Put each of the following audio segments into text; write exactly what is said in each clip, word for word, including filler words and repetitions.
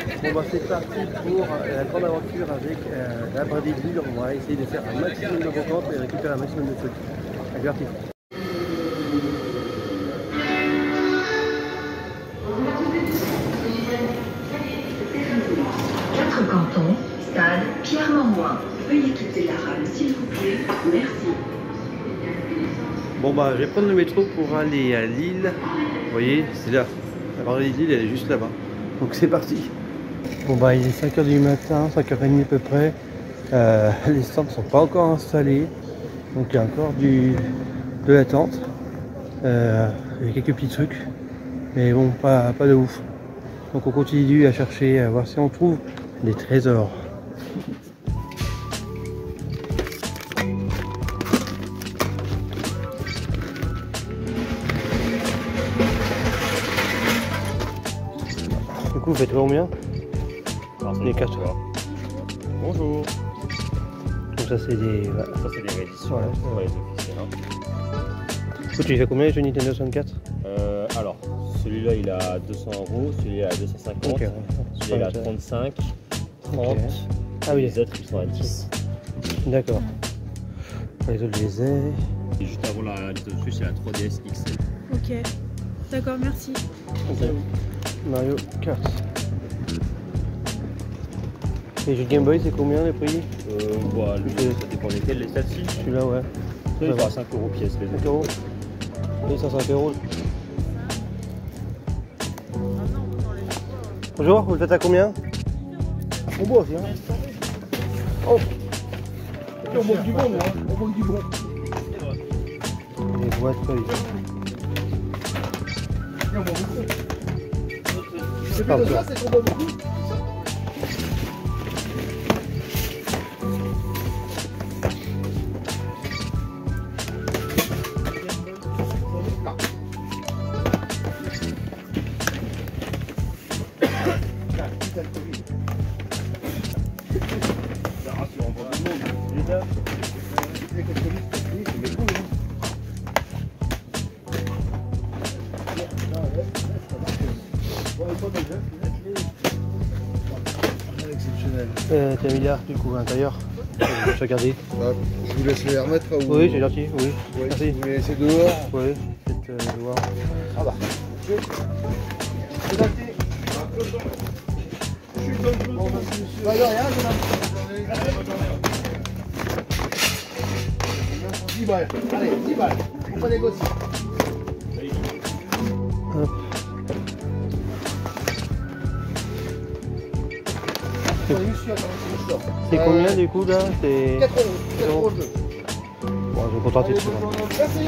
Bon bah c'est parti pour la grande aventure avec euh, la Bradley. On va essayer de faire un maximum de brocantes et récupérer un maximum de trucs. Allez, parti. Quatre cantons, stade Pierre-Mauroy. Veuillez quitter la rame s'il vous plaît. Merci. Bon bah je vais prendre le métro pour aller à Lille. Vous voyez, c'est là. La Bradley Lille, elle est juste là-bas. Donc c'est parti. Bon bah il est cinq heures du matin, cinq heures trente à peu près. Euh, les stands ne sont pas encore installés. Donc il y a encore du, de l'attente. Euh, il y a quelques petits trucs. Mais bon, pas, pas de ouf. Donc on continue à chercher, à voir si on trouve des trésors. Du coup vous faites combien? Les quatre. Bonjour. Donc ça c'est des... Ça c'est des rééditions, Ouais. ouais, les officiels. Hein. Du coup tu fais combien les jeux Nintendo soixante-quatre? Euh, alors, celui-là il a deux cents euros, celui-là a deux cent cinquante, Okay. celui-là il a trente-cinq, trente, Okay. Ah oui, les autres ils sont à dix. d'accord. Les autres je les ai. Et juste avant la Nintendo Switch, il y a la trois D S X L. Ok, d'accord, merci. Okay. Mario Kart. Les jeux de Game Boy c'est combien les prix? Euh, voilà, lui, ça dépend lesquels, les celles-ci. Celui-là ouais. Il va à cinq euros pièce les cinq autres. euros. Oui, cent cinq euros. Bonjour, vous le faites à combien? On boit aussi, hein. Oh, on boit du bon, moi. On boit du bon. Les boîtes feuilles. C'est pas ça, c'est qu'on boit beaucoup. Euh, t'as mis l'air du coup à l'intérieur. Je vais regarder. Bah, je vous laisse les remettre ou... Oui, c'est gentil, oui. Oui, Merci. vous les laissez dehors. Oui, peut-être euh, voir. Ah bah. Je... C'est noté. Je suis comme je me Bah de rien, je dix balles. Allez, dix balles. On va négocier. Hop. C'est combien du coup là? C'est quatre euros. quatre euros le jeu. Bon, je vais me contenter de ça. Merci.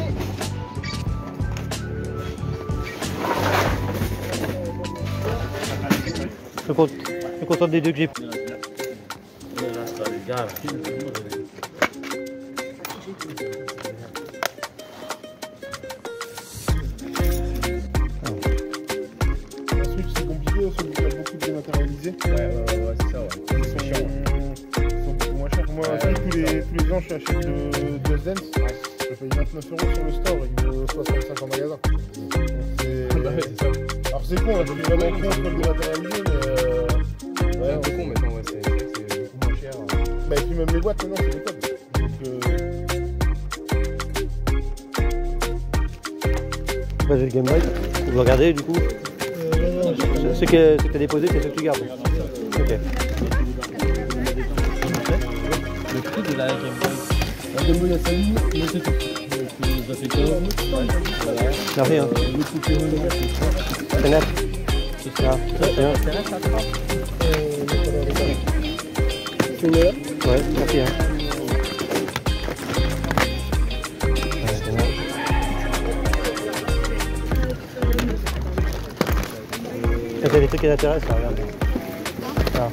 Je me contente des deux que j'ai pris. Switch c'est compliqué, parce qu'il y a beaucoup de dématérialisés. Ouais, ouais, ouais, ouais, c'est ça, ouais. Ils sont, ils sont beaucoup moins chers. Moi, Ouais, ça, ouais. tous, les, tous les ans, je achète de Just Dance. Je paye vingt-neuf euros sur le store, il vaut soixante-cinq en magasin. Donc, c'est... Bah ouais, c'est ça. Alors c'est con, hein, je suis vraiment contre le dématérialisé, mais... Euh... Ouais, un peu con maintenant, ouais, c'est c'est beaucoup moins cher. Hein. Bah et puis même les boîtes maintenant c'est des top. Donc euh... Bah, j'ai le Game Boy. Vous regardez du coup? Euh, non, non, Ce que tu as déposé, c'est ce que tu gardes. Ok. Le prix de la Game Boy. la Game Boy a sali, mais c'est tout. Ça fait quoi? Voilà. Merci hein. Le truc est monnaie, c'est C'est neuf. C'est ça. Merci hein. une heure. Ouais, merci hein. Ouais, c'est bon. Il y a des trucs qui t'intéressent, là, regarde. Ah.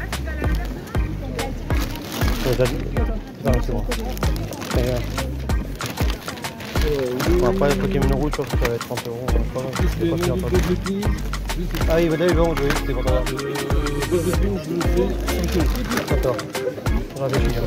Ouais, t'as vu? Ah, c'est bon. Très bien. Bon, après, le Pokémon Rouge, je pense que ça va être trente euros. Je crois. Je sais pas si encore. Ah oui, bah là, ils vont jouer, c'était pour toi. D'accord. On va vérifier.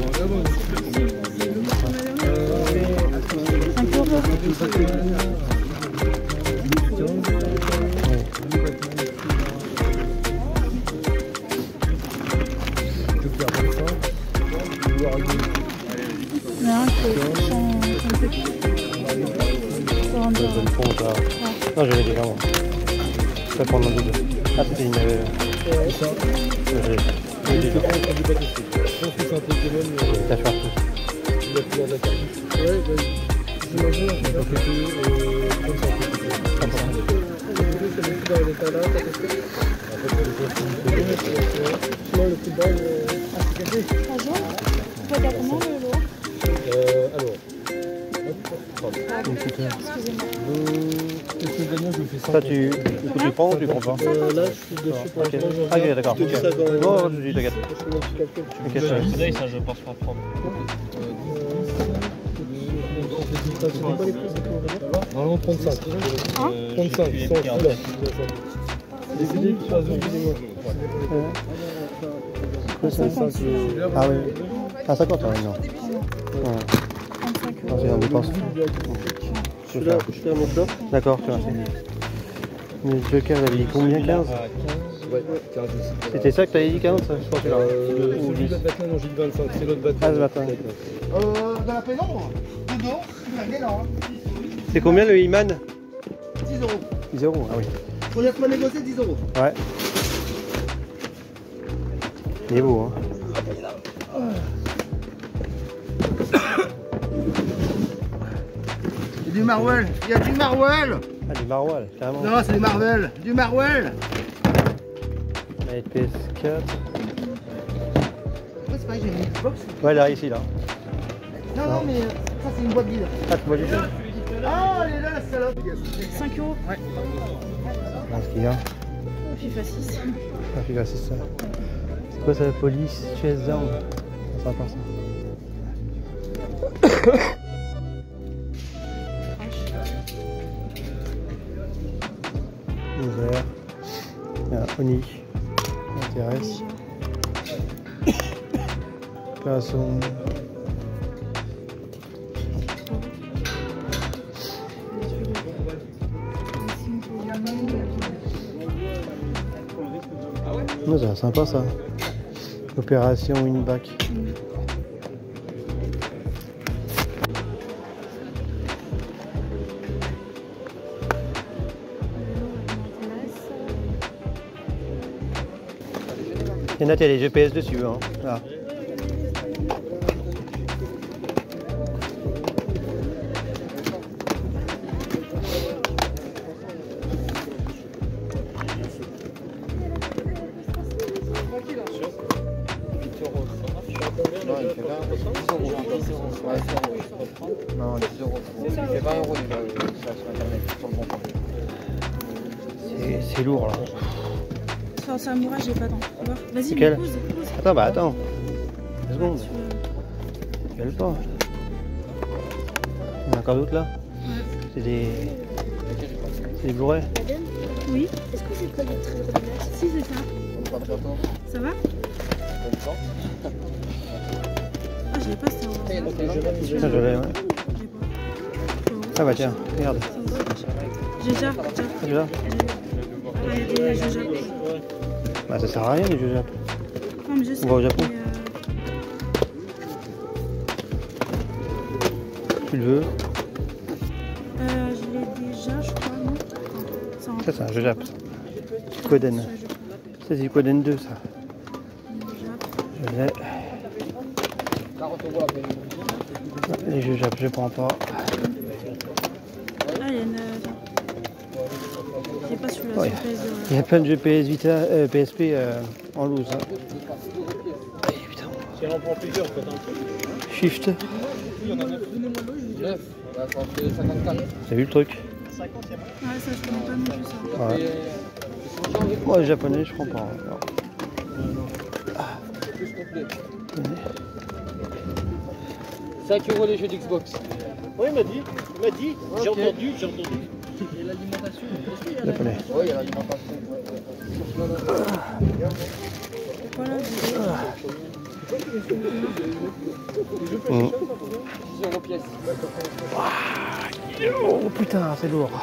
zone fond, ça. Non, j'avais déjà moi. Je vais prendre un double. Ah, c'était une. Euh... Ça. J'avais déjà. Je pense que c'est un peu quand même. Tâche partout. Il a plusieurs attaques. Ouais, bah, j'imagine que c'est un peu plus. Comme ça, un peu plus. Comme ça. C'est le coup dans l'état là, t'as testé? En fait, c'est le coup. Sinon, le coup de balle. Ah, c'est cassé. Ah, jaune? Toi, t'as comment le lot? Euh, alors. Excusez-moi. Qu'est-ce que gagnant, je fais ça. Ça, tu, tu prends ou tu prends pas? Euh, là, je suis dessus pour Ok, l'instant. ah, ok, d'accord. Je te dis ça quand même. Non, je dis, t'inquiète. Je fais mon petit calcul. Ok, ça va. Là, ça, je pense pas prendre. C'était quoi les prix, c'est quoi, on va dire? Normalement trente-cinq. Hein trente-cinq, sans celui-là. Les C D, trois euros minimum. cinquante. Ah oui. Ah, cinquante, ouais, non. Ouais. trente-cinq Non, euros. c'est un dépense. Je suis là, je suis là, mon shop. D'accord, tu vois. Le Joker, il avait dit combien? quinze? Ouais, quinze. C'était ça que t'avais dit, quinze? Je crois que là. Euh, Ou celui dix. de Batman, non, j'ai dit vingt-cinq. C'est l'autre Batman. Ah, ce matin. Euh, dans la pénombre, tout d'eau, non, C'est combien le Iman? dix euros. dix euros, ah oui. Pour laisse-moi négocier dix euros. Ouais. Il est beau, hein. Il y a du Marvel, il y a du Marvel. Ah, du Marwal, carrément. Non, c'est du Marvel, du Marvel. La P S quatre. Ouais, c'est pareil, j'ai une Xbox. Ouais, là, ici, là. Non, non, mais euh, ça, c'est une boîte vide. Ah, tu vois du tout? Ah, elle est là, la salope. cinq euros. Ah, ce qu'il y a. FIFA six. Ah, FIFA, c'est ça. C'est quoi ça, la police? Chase down. C'est sympa, ça. Ouvert. Il y a Oni. Ça m'intéresse. Opération. Non, c'est sympa ça. Opération Winback. Il y en a, il y a les G P S dessus. Hein. Là. Non, dix euros. Il fait vingt euros déjà sur internet, sur le bon coin. C'est- C'est lourd là. Sur Samouraï, j'ai pas tant. Vas-y, C'est mais quel? pose, pose. Attends, bah attends. Deux secondes. Tu, euh, Quelle pas. Il y en a encore d'autres là? Ouais. C'est des. C'est des Blu-ray? Oui, Est-ce que c'est pas le très drôle? si c'est ça. Ça va? Ah, je l'ai pas, c'était un. Ça, je l'ai, ouais. J'ai pas. Ah bah tiens, regarde. J'ai déjà, tiens. Ah, tu l'as? Ouais, il y a des jeux japonais. Bah ça sert à rien les jeux Japon. Non, mais je sais. On va au Japon. mais, euh, Tu le veux? euh, je l'ai déjà, je crois, non? Ça, Ça c'est un jeu Japon. Coden. Ça c'est du Coden deux ça. Je l'ai. Les jeux Japon je prends pas. Ah, il y a une. J'ai pas celui-là, Ouais. sur P S deux. Il y a plein de jeux P S Vita, euh, P S P euh, en loose. Hein. Eh, putain. Si on en prend plusieurs, peut-être un peu. Shift. Il y en a neuf. neuf, bah, ça fait cinquante-quatre. T'as vu le truc? Ouais, ça, je connais pas non plus ça. Ouais. Moi le japonais je prends pas. Non. cinq euros les jeux d'Xbox. Oui, il m'a dit. Il m'a dit. J'ai Ok. entendu, j'ai entendu. Japonais. Oui, il y a l'alimentation. Voilà, Mmh. dix euros pièce. Oh putain, c'est lourd.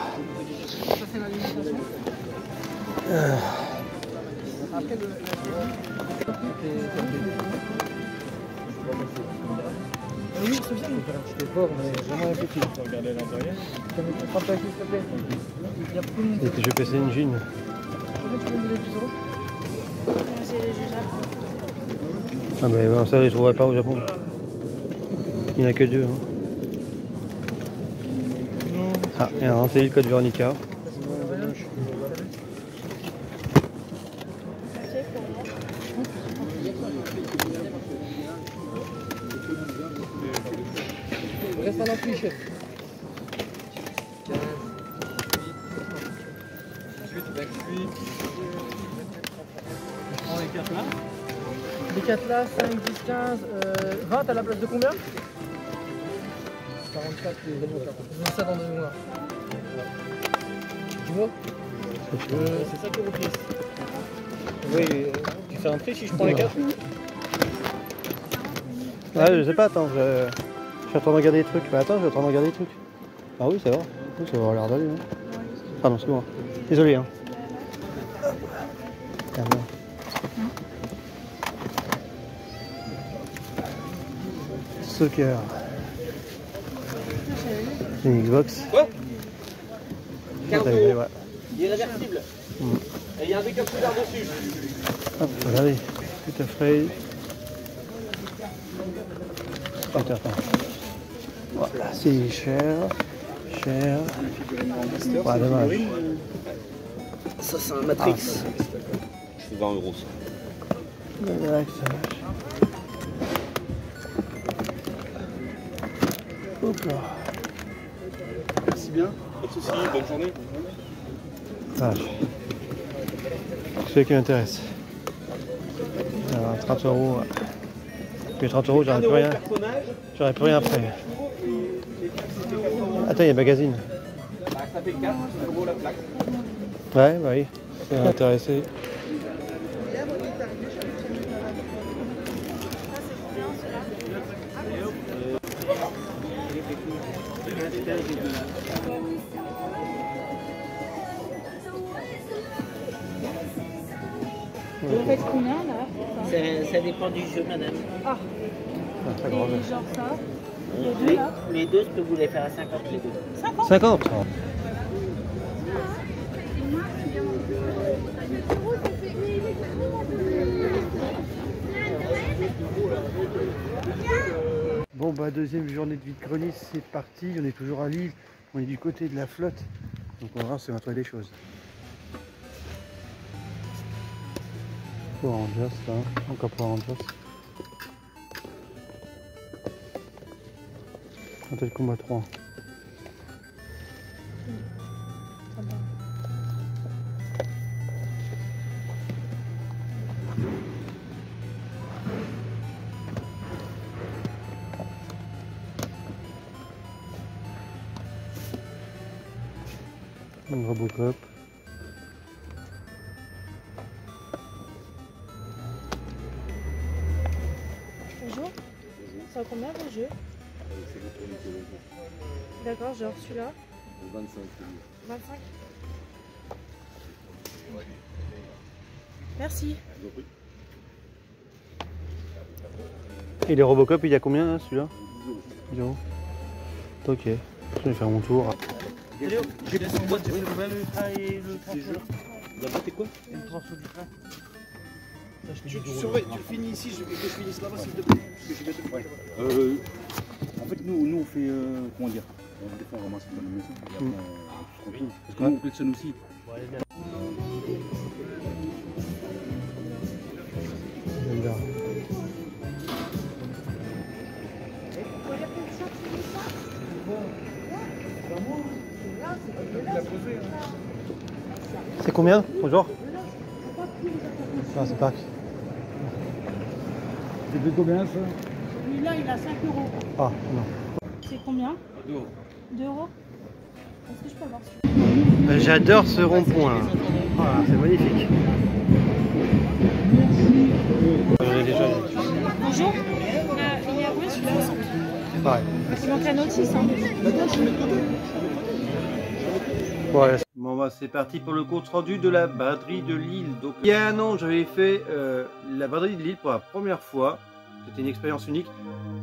Euh. Après, le. Oui, c'est bien. Il faire un petit effort, mais vraiment un petit. Faut regarder l'intérieur. Tu peux me prendre ta s'il te plaît. Il y a beaucoup de monde. C'était je P C Engine. Tu veux tu veux me donner dix euros? J'ai les juges Ah ben non, ça je ne trouverai pas au Japon. Il n'y en a que deux. Hein. Ah, et un, c'est le code Veronica. Reste à l'appui, chef. Les quatre là, cinq, dix, quinze, euh, vingt à la place de combien? quarante-quatre, les je mets ça dans deux mois. Tu vois euh, c'est cinq euros pièce. Oui, tu fais un prix si je prends les quatre? Ouais, je sais pas, attends, je, je suis en train de regarder les trucs. Bah, attends, je suis en train de regarder les trucs. Ah oui, ça va. Oui, ça va avoir l'air d'aller. Hein. Pardon, c'est moi. Désolé. Hein. Ah, bon. Soccer. C'est une Xbox. Quoi? Ah, t'as vu, ouais. Il est réversible. Mmh. Et il y a un décapsuleur dessus. Hop, regardez. Tout à fait. Attends, attends. Voilà, c'est cher. Cher. Ouais, dommage. Ça, c'est un Matrix. Ah, je fais vingt euros ça. Ouais, ça marche. Hop là. Merci bien. Pas de soucis, bonne journée. Ah, c'est ce qui m'intéresse. trente euros. Puis trente euros, j'aurais plus rien. J'aurais plus rien après. Attends, il y a un magazine. Ça fait quatre euros la plaque. Ouais, bah oui. Ça m'a intéressé. Vous faites combien là? Ça, ça dépend du jeu, madame. Ah, Ah, très grand. et genre ça? Les deux Les, là? les deux, je peux vous les faire à cinquante les deux. cinquante? cinquante. Bon bah deuxième journée de vide-grenier, c'est parti, on est toujours à Lille, on est du côté de la flotte, donc on va voir si on va trouver des choses. Pour Rangers là, encore pour Rangers. Hôtel Combat trois. Un Robocop. Bonjour. Ça va combien vos jeux? D'accord, j'ai reçu là. vingt-cinq. vingt-cinq. Merci. Et les Robocop, il y a combien là, celui-là? dix euros. Ok, je vais faire mon tour. J'ai laissé en boîte, j'ai fait le train et le transfert. La boîte est quoi? Le transfert du train. Tu, tu surveilles, tu le finis ici, je, que je finisse là-bas s'il te plaît. Parce que je vais te... ouais. euh, en fait, nous, nous on fait, euh, comment dire, on, des fois on ramasse dans la maison, et après on se contrôle. Parce que nous on collectionne aussi. J'aime bien. C'est combien? Bonjour. Ah, c'est Pâques. C'est de combien ça? Celui-là, il a cinq euros. Ah, non. C'est combien? deux euros. deux euros? Est-ce que je peux avoir celui-là? J'adore ce rond-point. Voilà, c'est magnifique. J'en ai déjà vu. Bonjour. Il y a, il y a combien celui-là? C'est pareil. Il manque la notice. Hein. Ouais. Bon bah c'est parti pour le compte rendu de la braderie de Lille. Donc il y a un an j'avais fait euh, la braderie de Lille pour la première fois. C'était une expérience unique.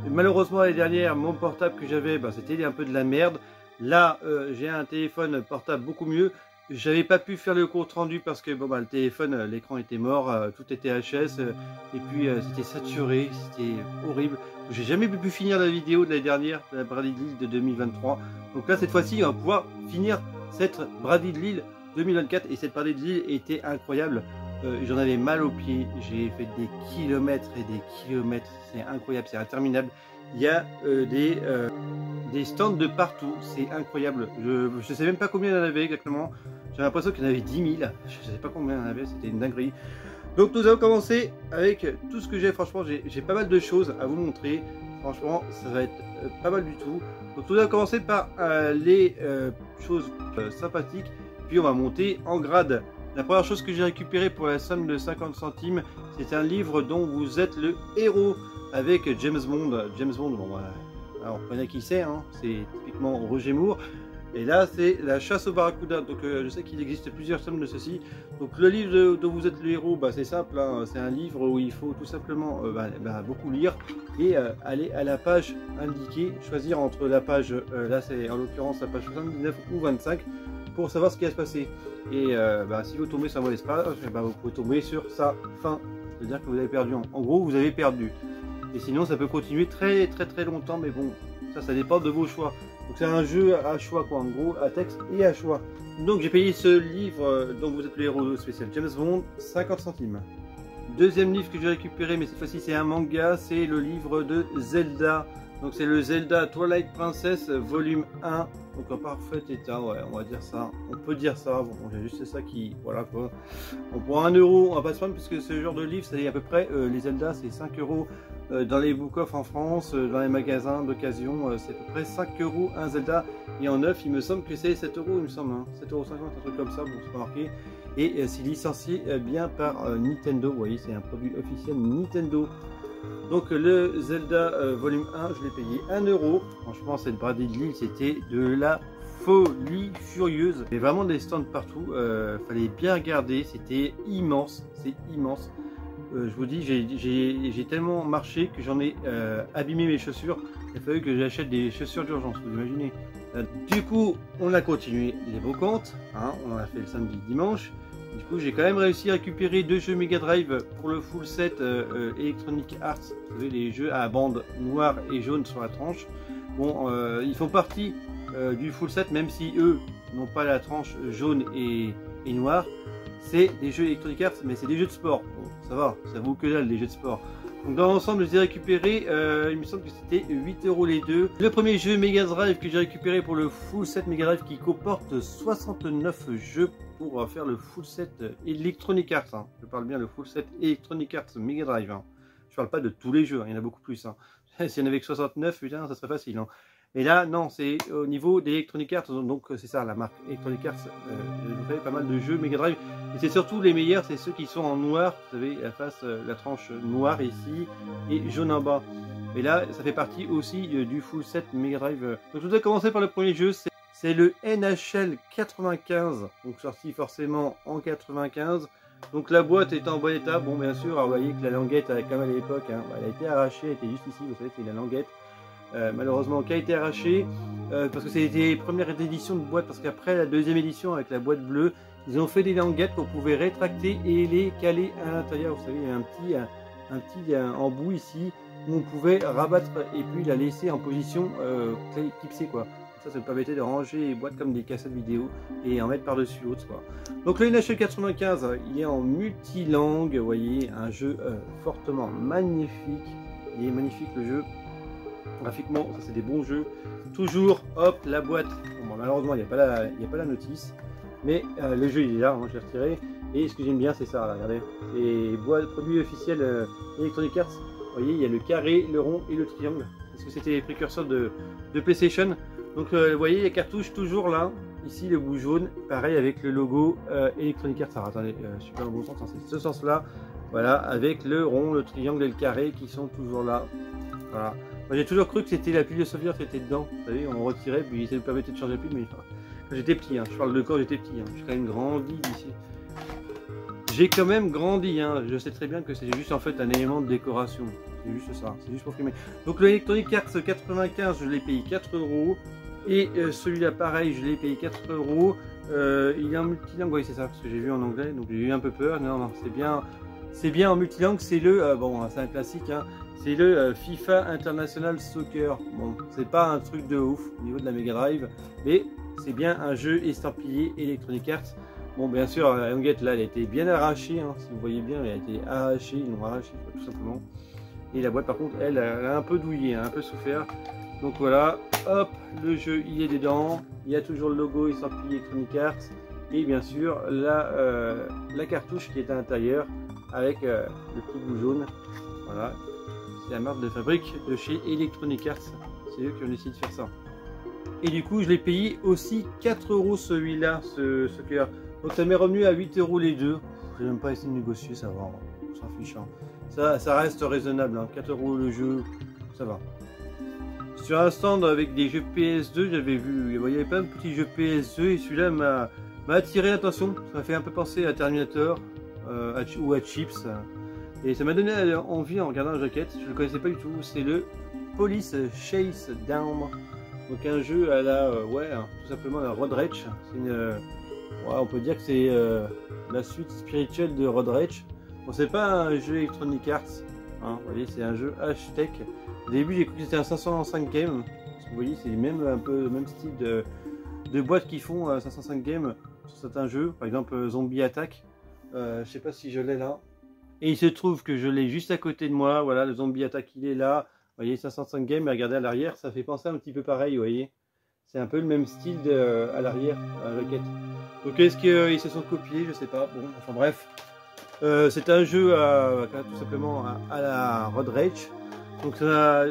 Malheureusement l'année dernière, mon portable que j'avais, bah, c'était un peu de la merde. Là, euh, j'ai un téléphone portable beaucoup mieux. J'avais pas pu faire le compte rendu parce que bon, bah, le téléphone, l'écran était mort, euh, tout était H S, euh, et puis euh, c'était saturé, c'était horrible. J'ai jamais pu finir la vidéo de l'année dernière, de la Bradley de Lille de deux mille vingt-trois. Donc là, cette fois-ci, on va pouvoir finir cette Bradley de Lille deux mille vingt-quatre, et cette Bradley de Lille était incroyable. Euh, J'en avais mal aux pieds, j'ai fait des kilomètres et des kilomètres, c'est incroyable, c'est interminable. Il y a euh, des, euh, des stands de partout, c'est incroyable. Je ne sais même pas combien il y en avait exactement. J'ai l'impression qu'il y en avait dix mille. Je ne sais pas combien il y en avait, c'était une dinguerie. Donc nous allons commencer avec tout ce que j'ai. Franchement, j'ai pas mal de choses à vous montrer. Franchement, ça va être euh, pas mal du tout. Donc nous allons commencer par euh, les euh, choses euh, sympathiques. Puis on va monter en grade. La première chose que j'ai récupérée pour la somme de cinquante centimes, c'est un livre dont vous êtes le héros, avec James Bond. James Bond, bon, bah, alors, on connaît qui c'est, hein, c'est typiquement Roger Moore. Et là, c'est La chasse au barracuda. Donc, euh, je sais qu'il existe plusieurs sommes de ceci. Donc, le livre de, dont vous êtes le héros, bah, c'est simple. Hein, c'est un livre où il faut tout simplement euh, bah, bah, beaucoup lire et euh, aller à la page indiquée, choisir entre la page, euh, là, c'est en l'occurrence la page soixante-dix-neuf ou vingt-cinq, pour savoir ce qui va se passer. Et euh, bah, si vous tombez sur la mauvaise page, bah, vous pouvez tomber sur sa fin. C'est-à-dire que vous avez perdu. En gros, vous avez perdu. Et sinon, ça peut continuer très très très longtemps, mais bon, ça, ça dépend de vos choix. Donc c'est un jeu à choix, quoi, en gros, à texte et à choix. Donc j'ai payé ce livre dont vous êtes le héros spécial James Bond, cinquante centimes. Deuxième livre que j'ai récupéré, mais cette fois-ci c'est un manga, c'est le livre de Zelda. Donc c'est le Zelda Twilight Princess volume un, donc en parfait état, ouais, on va dire ça, on peut dire ça, bon, j'ai juste ça qui, voilà quoi. On prend un euro, on va pas se prendre, puisque ce genre de livre, c'est à peu près, euh, les Zelda c'est cinq euros euh, dans les book-off en France, euh, dans les magasins d'occasion, euh, c'est à peu près cinq euros un Zelda, et en neuf il me semble que c'est sept euros, il me semble, hein, sept euros cinquante, un truc comme ça, bon c'est pas marqué. Et euh, c'est licencié euh, bien par euh, Nintendo, vous voyez, c'est un produit officiel Nintendo. Donc le Zelda euh, volume un, je l'ai payé un euro. Franchement, cette Bradley de Lille, c'était de la folie furieuse. Il y avait vraiment des stands partout. Euh, fallait bien regarder. C'était immense. C'est immense. Euh, je vous dis, j'ai tellement marché que j'en ai euh, abîmé mes chaussures. Il a fallu que j'achète des chaussures d'urgence. Vous imaginez. Euh, du coup, on a continué les brocantes. Hein, on en a fait le samedi, dimanche. Du coup, j'ai quand même réussi à récupérer deux jeux Mega Drive pour le full set euh, euh, Electronic Arts. Vous savez, les jeux à bande noire et jaune sur la tranche. Bon, euh, ils font partie euh, du full set, même si eux n'ont pas la tranche jaune et, et noire. C'est des jeux Electronic Arts, mais c'est des jeux de sport. Bon, ça va, ça vaut que dalle, les jeux de sport. Donc dans l'ensemble, je les ai récupérés, euh, il me semble que c'était huit euros les deux. Le premier jeu Mega Drive que j'ai récupéré pour le full set Mega Drive, qui comporte soixante-neuf jeux pour faire le full set Electronic Arts. Hein. Je parle bien le full set Electronic Arts Mega Drive. Hein. Je parle pas de tous les jeux, hein. Il y en a beaucoup plus. Hein. S'il y en avait que soixante-neuf, putain, ça serait facile. Hein. Et là, non, c'est au niveau des Electronic Arts, donc c'est ça, la marque Electronic Arts. Euh, vous avez pas mal de jeux Mega Drive. Et c'est surtout les meilleurs, c'est ceux qui sont en noir. Vous savez, la face, euh, la tranche noire ici et jaune en bas. Et là, ça fait partie aussi euh, du full set Mega Drive. Donc je vais commencer par le premier jeu, c'est le N H L quatre-vingt-quinze, donc sorti forcément en quatre-vingt-quinze. Donc la boîte est en bon état. Bon, bien sûr, alors, vous voyez que la languette, comme à l'époque, hein, elle a été arrachée, elle était juste ici, vous savez, c'est la languette. Euh, malheureusement qui a été arrachée euh, parce que c'était les premières éditions de boîte, parce qu'après la deuxième édition avec la boîte bleue, ils ont fait des languettes qu'on pouvait rétracter et les caler à l'intérieur. Vous savez, il y a un petit, un, un petit un embout ici où on pouvait rabattre et puis la laisser en position euh, clipsée, quoi. Ça, ça me permettait de ranger les boîtes comme des cassettes vidéo et en mettre par-dessus autre, quoi. Donc le N H L quatre-vingt-quinze, il est en multilangue, vous voyez, un jeu euh, fortement magnifique. Il est magnifique le jeu. Graphiquement, ça c'est des bons jeux. Toujours, hop, la boîte. Bon, bon, malheureusement, il n'y a pas la, il n'y a pas la notice, mais euh, le jeu il est là. Moi, je l'ai retiré. Et ce que j'aime bien, c'est ça. Là, regardez, c'est boîte produit officiel euh, Electronic Arts. Vous voyez, il y a le carré, le rond et le triangle. Parce que c'était les précurseurs de, de PlayStation. Donc, euh, vous voyez, les cartouches toujours là. Ici, le bout jaune, pareil avec le logo euh, Electronic Arts. Alors, attendez, euh, je suis pas dans le bon sens. Hein, c'est ce sens-là. Voilà, avec le rond, le triangle et le carré qui sont toujours là. Voilà. J'ai toujours cru que c'était la pile de sauvegarde qui était dedans. Vous savez, on retirait, puis ça nous permettait de changer la pile, mais enfin, quand j'étais petit, hein, je parle de quand j'étais petit, hein, j'ai quand même grandi d'ici. j'ai quand même grandi, hein. Je sais très bien que c'est juste en fait un élément de décoration. C'est juste ça, c'est juste pour filmer. Donc le Electronic Arts quatre-vingt-quinze, je l'ai payé quatre euros. Et euh, celui-là, pareil, je l'ai payé quatre euros. Euh, il est en multilingue, oui, c'est ça, parce que j'ai vu en anglais, donc j'ai eu un peu peur. Non, non, c'est bien, c'est bien en multilingue. C'est le, euh, bon, c'est un classique, hein. C'est le euh, FIFA International Soccer. Bon, c'est pas un truc de ouf au niveau de la Mega Drive, mais c'est bien un jeu estampillé Electronic Arts. Bon, bien sûr, la languette là, elle a été bien arrachée, hein, si vous voyez bien, elle a été arrachée, ils l'ont arrachée, tout simplement. Et la boîte, par contre, elle, elle a un peu douillé, hein, un peu souffert. Donc voilà, hop, le jeu il est dedans, il y a toujours le logo estampillé Electronic Arts et bien sûr la, euh, la cartouche qui est à l'intérieur avec euh, le petit bout jaune. Voilà, c'est la marque de fabrique de chez Electronic Arts, c'est eux qui ont décidé de faire ça. Et du coup je l'ai payé aussi quatre euros celui-là, ce, ce cœur. Donc ça m'est revenu à huit euros les deux. Je n'ai même pas essayé de négocier, ça va, on s'en fiche. Hein. Ça, ça reste raisonnable, hein. quatre euros le jeu, ça va. Sur un stand avec des jeux P S deux, j'avais vu, il y avait pas de petits jeux P S deux et celui-là m'a attiré l'attention. Ça m'a fait un peu penser à Terminator euh, à, ou à Chips. Et ça m'a donné envie en regardant la jaquette. Je ne le connaissais pas du tout. C'est le Police Chase Down. Donc un jeu à la, euh, ouais, hein, tout simplement la Road Rage. C'est une, euh, ouais, on peut dire que c'est euh, la suite spirituelle de Road Rage. Bon, c'est pas un jeu Electronic Arts. Hein, vous voyez, c'est un jeu H-Tech. Au début, j'ai cru que c'était un cinq cent cinq game. Parce que vous voyez, c'est même un peu le même style de, de boîte qu'ils font à cinq cent cinq game sur certains jeux. Par exemple, Zombie Attack. Euh, je sais pas si je l'ai là. Et il se trouve que je l'ai juste à côté de moi. Voilà, le Zombie Attack, il est là. Vous voyez, cinq cent cinq game. Et regardez à l'arrière, ça fait penser un petit peu pareil. Vous voyez, c'est un peu le même style de, à l'arrière, à la jaquette. Donc, est-ce qu'ils se sont copiés? Je sais pas. Bon, enfin bref. Euh, c'est un jeu à, à, tout simplement à, à la Road Rage. Donc ça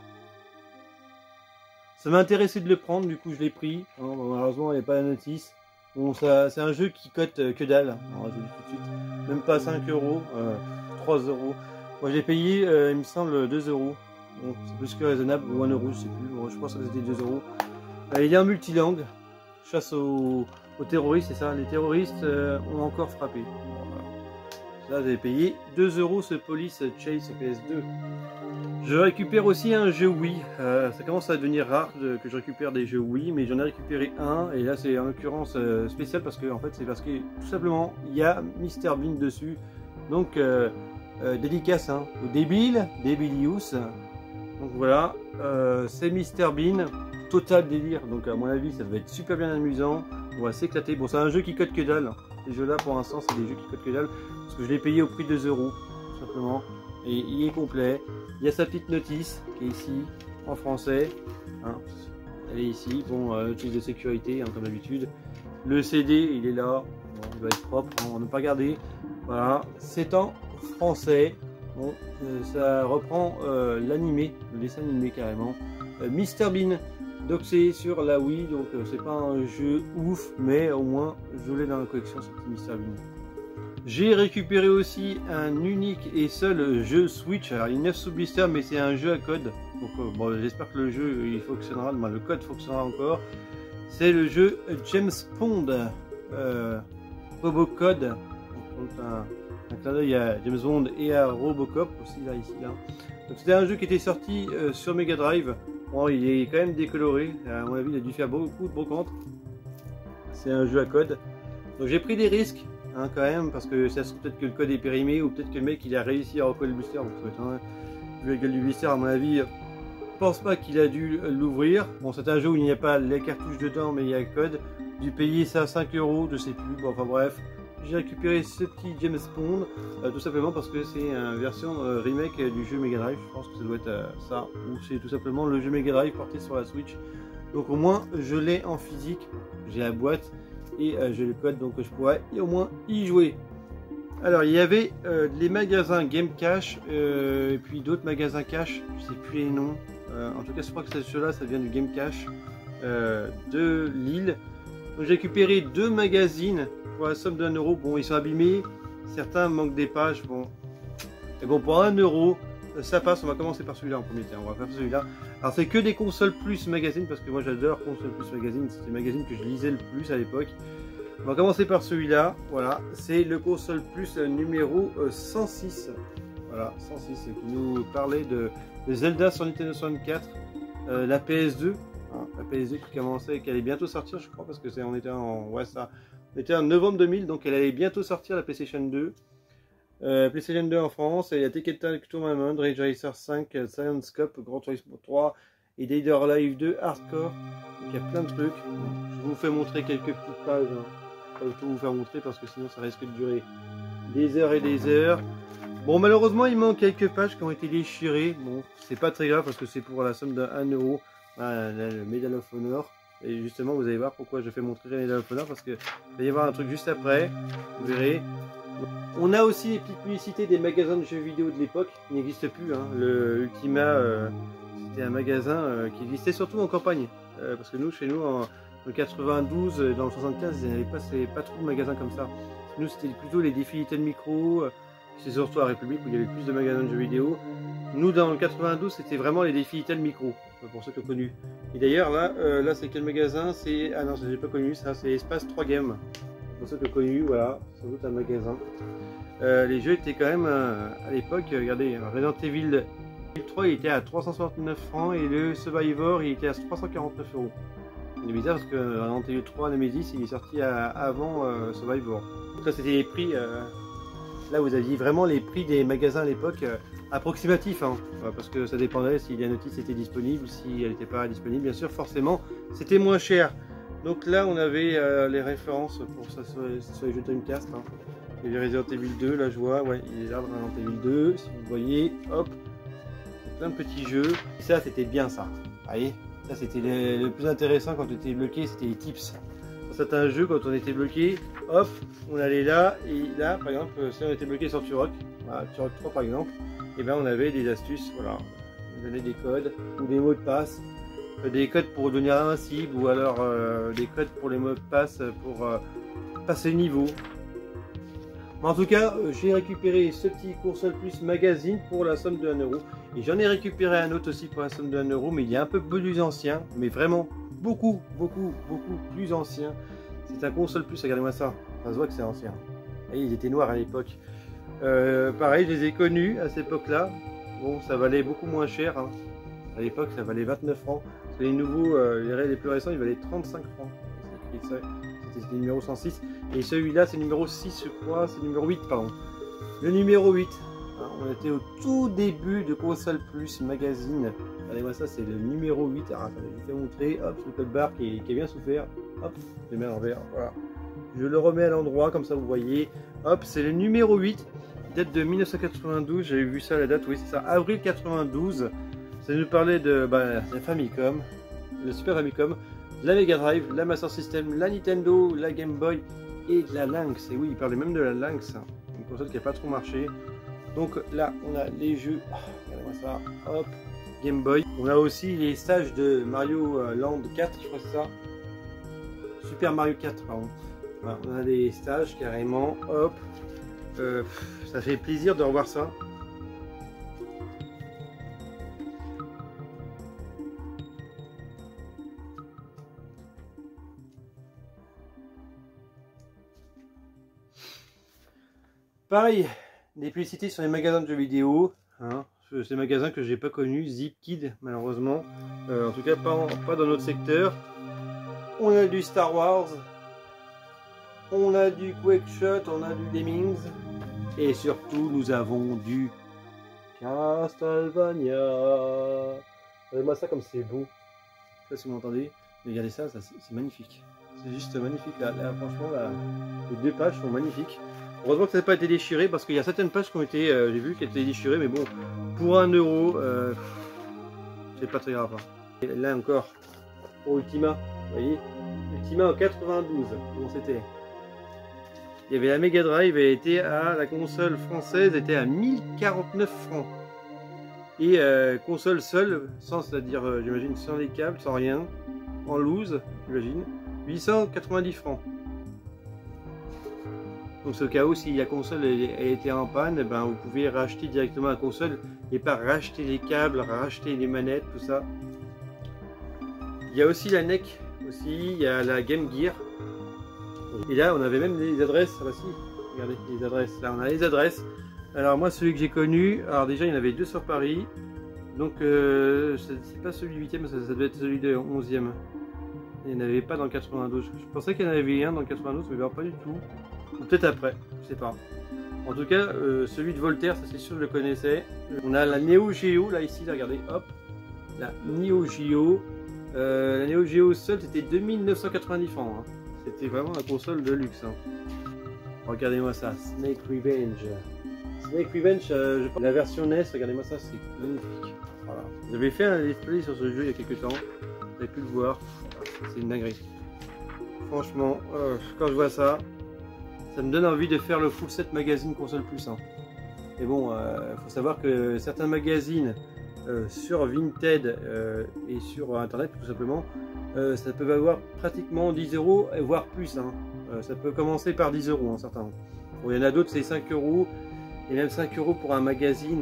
ça m'a intéressé de le prendre, du coup je l'ai pris. Hein, bon, malheureusement il n'y a pas la notice. Bon, c'est un jeu qui cote euh, que dalle. Alors, je le dis tout de suite. Même pas cinq euros, euh, trois euros. Moi j'ai payé, euh, il me semble, deux euros. Bon, c'est plus que raisonnable, ou un euro, je sais plus. Bon, je pense que c'était deux euros. Euh, il est en multilangue. Chasse aux, aux terroristes, c'est ça. Les terroristes euh, ont encore frappé. Bon, voilà. Là j'avais payé deux euros ce Police Chase P S deux. Je récupère aussi un jeu Wii. Euh, ça commence à devenir rare de, que je récupère des jeux Wii, mais j'en ai récupéré un. Et là c'est en l'occurrence euh, spécial parce que en fait c'est parce que tout simplement il y a Mister Bean dessus. Donc euh, euh, dédicace hein, au débile, Debilius. Donc voilà, euh, c'est Mister Bean, total délire. Donc à mon avis ça va être super bien amusant. On va s'éclater. Bon, c'est un jeu qui cote que dalle. Ces jeux là pour l'instant c'est des jeux qui cotent que dalle. Parce que je l'ai payé au prix de deux euros, tout simplement. Et il est complet. Il y a sa petite notice qui est ici, en français. Hein. Elle est ici. Bon, euh, notice de sécurité, hein, comme d'habitude. Le C D, il est là. Bon, il va être propre, hein, on ne pas garder. Voilà, c'est en français. Bon, euh, ça reprend euh, l'animé, le dessin animé carrément. Euh, Mister Bean. Donc c'est sur la Wii, donc euh, c'est pas un jeu ouf, mais au moins je l'ai dans la collection, ce petit Mister Bean. J'ai récupéré aussi un unique et seul jeu Switch. Alors il est neuf sous blister, mais c'est un jeu à code. Donc euh, bon, j'espère que le jeu il fonctionnera, enfin, le code fonctionnera encore. C'est le jeu James Bond euh, Robocode. Donc un, un clin d'œil à James Bond et à Robocop aussi là ici là. Donc c'était un jeu qui était sorti euh, sur Mega Drive. Bon, il est quand même décoloré. À mon avis, il a dû faire beaucoup de brocantes. C'est un jeu à code. Donc j'ai pris des risques. Hein, quand même, parce que ça se trouve peut-être que le code est périmé ou peut-être que le mec il a réussi à recoller le blister. Hein, vu la gueule du blister, à mon avis, je pense pas qu'il a dû l'ouvrir. Bon, c'est un jeu où il n'y a pas les cartouches dedans, mais il y a le code. Dû payer ça à cinq euros, je sais plus. Bon, enfin bref, j'ai récupéré ce petit James Bond euh, tout simplement parce que c'est une version euh, remake du jeu Mega Drive. Je pense que ça doit être euh, ça, ou c'est tout simplement le jeu Mega Drive porté sur la Switch. Donc au moins, je l'ai en physique. J'ai la boîte. Et euh, j'ai le code, donc je pourrais au moins y jouer. Alors il y avait euh, les magasins Game Cash euh, et puis d'autres magasins cash, je sais plus les noms. Euh, en tout cas je crois que ceux-là ça vient du Game Cash euh, de Lille. Donc j'ai récupéré deux magazines pour la somme d'un euro. Bon, ils sont abîmés, certains manquent des pages. Bon, et bon, pour un euro ça passe. On va commencer par celui-là en premier temps. On va faire celui-là. Alors c'est que des consoles plus magazines parce que moi j'adore console plus magazine. C'était le magazine que je lisais le plus à l'époque. On va commencer par celui-là. Voilà, c'est le console plus numéro cent six. Voilà, cent six qui nous parlait de, de Zelda sur Nintendo soixante-quatre, euh, la P S deux. Hein, la P S deux qui commençait, qui allait bientôt sortir, je crois, parce que c'est on était en ouais ça, on était en novembre deux mille, donc elle allait bientôt sortir la PlayStation deux. Euh, PlayStation deux en France, et il y a Tekken Tag Tournament, Rage Racer cinq, Science Scope, Grand Turismo trois et Dead or Alive deux Hardcore. Donc il y a plein de trucs. Je vous fais montrer quelques petites pages. Hein. Je ne vais pas tout vous faire montrer parce que sinon ça risque de durer des heures et des heures. Bon, malheureusement, il manque quelques pages qui ont été déchirées. Bon, c'est pas très grave parce que c'est pour la somme d'un euro. Ah, le Medal of Honor. Et justement, vous allez voir pourquoi je fais montrer le Medal of Honor, parce que il va y avoir un truc juste après. Vous verrez. On a aussi les petites publicités des magasins de jeux vidéo de l'époque qui n'existent plus. Hein. Le Ultima, euh, c'était un magasin euh, qui existait surtout en campagne. Euh, parce que nous, chez nous, en, en quatre-vingt-douze, dans le soixante-quinze, il n'y avait pas, pas trop de magasins comme ça. Nous, c'était plutôt les défis Little Micro. Euh, C'est surtout à République où il y avait plus de magasins de jeux vidéo. Nous, dans le quatre-vingt-douze, c'était vraiment les défis Little Micro, pour ceux qui ont connu. Et d'ailleurs, là, euh, là c'est quel magasin? C'est ah non, je n'ai pas connu ça. C'est Espace trois Games. Pour ceux qui ont connu, voilà, sans doute un magasin. Euh, les jeux étaient quand même euh, à l'époque. Regardez, Resident Evil trois, il était à trois cent soixante-neuf francs et le Survivor, il était à trois cent quarante-neuf euros. C'est bizarre parce que Resident Evil trois Nemesis, il est sorti à, avant euh, Survivor. Donc là, c'était les prix. Euh, Là, vous aviez vraiment les prix des magasins à l'époque euh, approximatifs, hein, parce que ça dépendait si la notice était disponible, si elle n'était pas disponible. Bien sûr, forcément, c'était moins cher. Donc là, on avait euh, les références pour ça sur, sur les jeux Dreamcast. Hein. Il y avait Resident Evil deux, là je vois, ouais, il est là, Resident Evil deux, si vous voyez, hop, plein de petits jeux. Et ça, c'était bien ça. Vous voyez, ça c'était le, le plus intéressant quand on était bloqué, c'était les tips. Certains jeux, quand on était bloqué, hop, on allait là, et là, par exemple, si on était bloqué sur Turok, voilà, Turok trois par exemple, et bien on avait des astuces, voilà, on donnait des codes, ou des mots de passe, des codes pour devenir invincible, ou alors euh, des codes pour les mots de passe pour euh, passer le niveau. Mais en tout cas, euh, j'ai récupéré ce petit Console Plus magazine pour la somme de un euro, et j'en ai récupéré un autre aussi pour la somme de un euro, mais il est un peu plus ancien, mais vraiment beaucoup, beaucoup, beaucoup plus ancien. C'est un Console Plus, regardez-moi ça. Ça se voit que c'est ancien. Et ils étaient noirs à l'époque. Euh, pareil, je les ai connus à cette époque-là. Bon, ça valait beaucoup moins cher. Hein. À l'époque, ça valait vingt-neuf francs. Parce que les nouveaux, euh, les, les plus récents, ils valaient trente-cinq francs. C'était le numéro cent six. Et celui-là, c'est le numéro six, je crois. C'est le numéro huit, pardon. Le numéro huit. Hein, on était au tout début de Console Plus magazine. Regardez-moi ça, c'est le numéro huit. Alors, attendez, je vais vous montrer. Hop, le code barre qui est, qui est bien souffert. Hop, je le mets à l'envers. Voilà. Je le remets à l'endroit, comme ça vous voyez. Hop, c'est le numéro huit. Il date de mille neuf cent quatre-vingt-douze. J'avais vu ça, la date, oui, c'est ça. avril quatre-vingt-douze. Ça nous parlait de bah, la Famicom, le Super Famicom, la Mega Drive, la Master System, la Nintendo, la Game Boy et de la Lynx. Et oui, il parlait même de la Lynx. Une console qui n'a pas trop marché. Donc là, on a les jeux. Oh, regardez-moi ça. Hop. Game Boy. On a aussi les stages de Mario Land quatre, je crois que c'est ça. Super Mario quatre, pardon. Voilà, on a des stages carrément. Hop. Euh, ça fait plaisir de revoir ça. Pareil, des publicités sur les magasins de jeux vidéo. Hein. Ces magasins que j'ai pas connus, Zipkid malheureusement, euh, en tout cas pas, pas dans notre secteur. On a du Star Wars, on a du Quakeshot, on a du Lemmings, et surtout nous avons du Castlevania. Regardez-moi ça comme c'est beau. Je sais pas si vous m'entendez, mais regardez ça, ça c'est magnifique. C'est juste magnifique là, là franchement là, les deux pages sont magnifiques. Heureusement que ça n'a pas été déchiré parce qu'il y a certaines pages qui ont été, euh, j'ai vu qu'elles étaient déchirées, mais bon, pour un euro, euh, c'est pas très grave. Hein. Et là encore, pour Ultima, vous voyez, Ultima en quatre-vingt-douze, comment c'était? Il y avait la Mega Drive, elle était à la console française, était à mille quarante-neuf francs. Et euh, console seule, sans, c'est-à-dire, euh, j'imagine, sans les câbles, sans rien, en loose, j'imagine, huit cent quatre-vingt-dix francs. Donc ce cas où si la console elle, elle était en panne, ben, vous pouvez racheter directement la console et pas racheter les câbles, racheter les manettes, tout ça. Il y a aussi la N E C, aussi, il y a la Game Gear. Et là, on avait même les adresses. Ah bah si, regardez les adresses. Là, on a les adresses. Alors moi, celui que j'ai connu, alors déjà, il y en avait deux sur Paris. Donc, euh, c'est pas celui du huitième, ça, ça doit être celui de onzième. Il n'y en avait pas dans le quatre-vingt-douze. Je pensais qu'il y en avait un dans le quatre-vingt-douze, mais alors pas du tout. Ou peut-être après, je sais pas. En tout cas, euh, celui de Voltaire, ça c'est sûr, je le connaissais. On a la Neo Geo, là ici, là, regardez, hop. La Neo Geo. Euh, la Neo Geo seule, c'était deux mille neuf cent quatre-vingt-dix francs. Hein. C'était vraiment la console de luxe. Hein. Regardez-moi ça, Snake Revenge. Snake Revenge, euh, je... la version N E S, regardez-moi ça, c'est magnifique. Voilà. J'avais fait un let's play sur ce jeu il y a quelques temps. Vous avez pu le voir. C'est une dinguerie. Franchement, euh, quand je vois ça, ça me donne envie de faire le full set magazine console plus. Hein. Et bon, il euh, faut savoir que certains magazines euh, sur Vinted euh, et sur internet tout simplement, euh, ça peut valoir pratiquement dix euros, voire plus. Hein. Euh, ça peut commencer par dix euros, hein, certains. Bon, il y en a d'autres, c'est cinq euros. Et même cinq euros pour un magazine,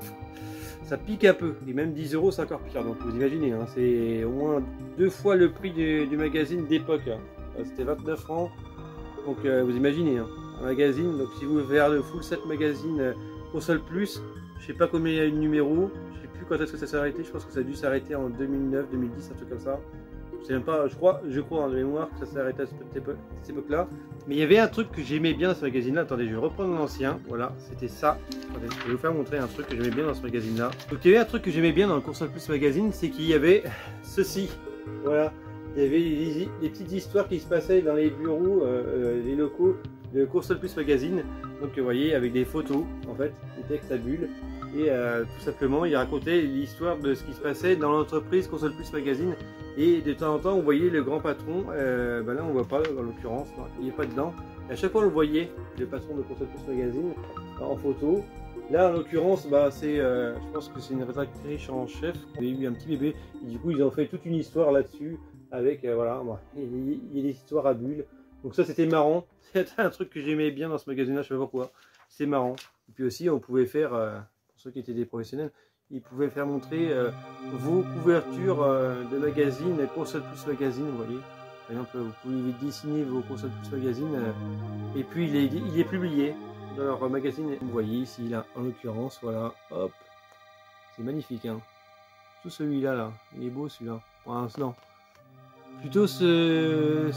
ça pique un peu. Et même dix euros, c'est encore pire. Donc vous imaginez, hein, c'est au moins deux fois le prix du, du magazine d'époque. Hein. C'était vingt-neuf francs. Donc euh, vous imaginez, hein, un magazine. Donc si vous voulez faire le full set magazine euh, console plus, je sais pas combien il y a eu de numéros. Je sais plus quand est-ce que ça s'est arrêté. Je pense que ça a dû s'arrêter en deux mille neuf, deux mille dix, un truc comme ça. C'est même pas, je crois, je crois en mémoire que ça s'est arrêté à cette époque-là. Mais il y avait un truc que j'aimais bien dans ce magazine-là. Attendez, je vais reprendre l'ancien. Voilà, c'était ça. Attendez, je vais vous faire montrer un truc que j'aimais bien dans ce magazine-là. Donc il y avait un truc que j'aimais bien dans le Console Plus magazine, c'est qu'il y avait ceci. Voilà, il y avait les, les petites histoires qui se passaient dans les bureaux, euh, les locaux de Console Plus magazine. Donc vous voyez, avec des photos, en fait, des textes à bulles. Et euh, tout simplement, il racontait l'histoire de ce qui se passait dans l'entreprise Console Plus magazine. Et de temps en temps, on voyait le grand patron. Euh, ben là, on ne voit pas, en l'occurrence, il n'est pas dedans. Et à chaque fois, on le voyait, le patron de Console Plus magazine, en photo. Là, en l'occurrence, bah, c'est, euh, je pense que c'est une rédactrice en chef. Il y a eu un petit bébé. Et du coup, ils ont fait toute une histoire là-dessus. Avec, euh, voilà, bah, il y a des histoires à bulles. Donc ça, c'était marrant. C'était un truc que j'aimais bien dans ce magazine-là, je ne sais pas pourquoi. C'est marrant. Et puis aussi, on pouvait faire, euh, pour ceux qui étaient des professionnels, ils pouvaient faire montrer euh, vos couvertures euh, de magazines, Console Plus magazine, vous voyez. Par exemple, vous pouvez dessiner vos Console Plus magazine euh, et puis il est, il est publié dans leur magazine. Vous voyez ici, là, en l'occurrence, voilà, hop, c'est magnifique, hein. Tout celui-là, là, il est beau celui-là, pour l'instant. Plutôt ce,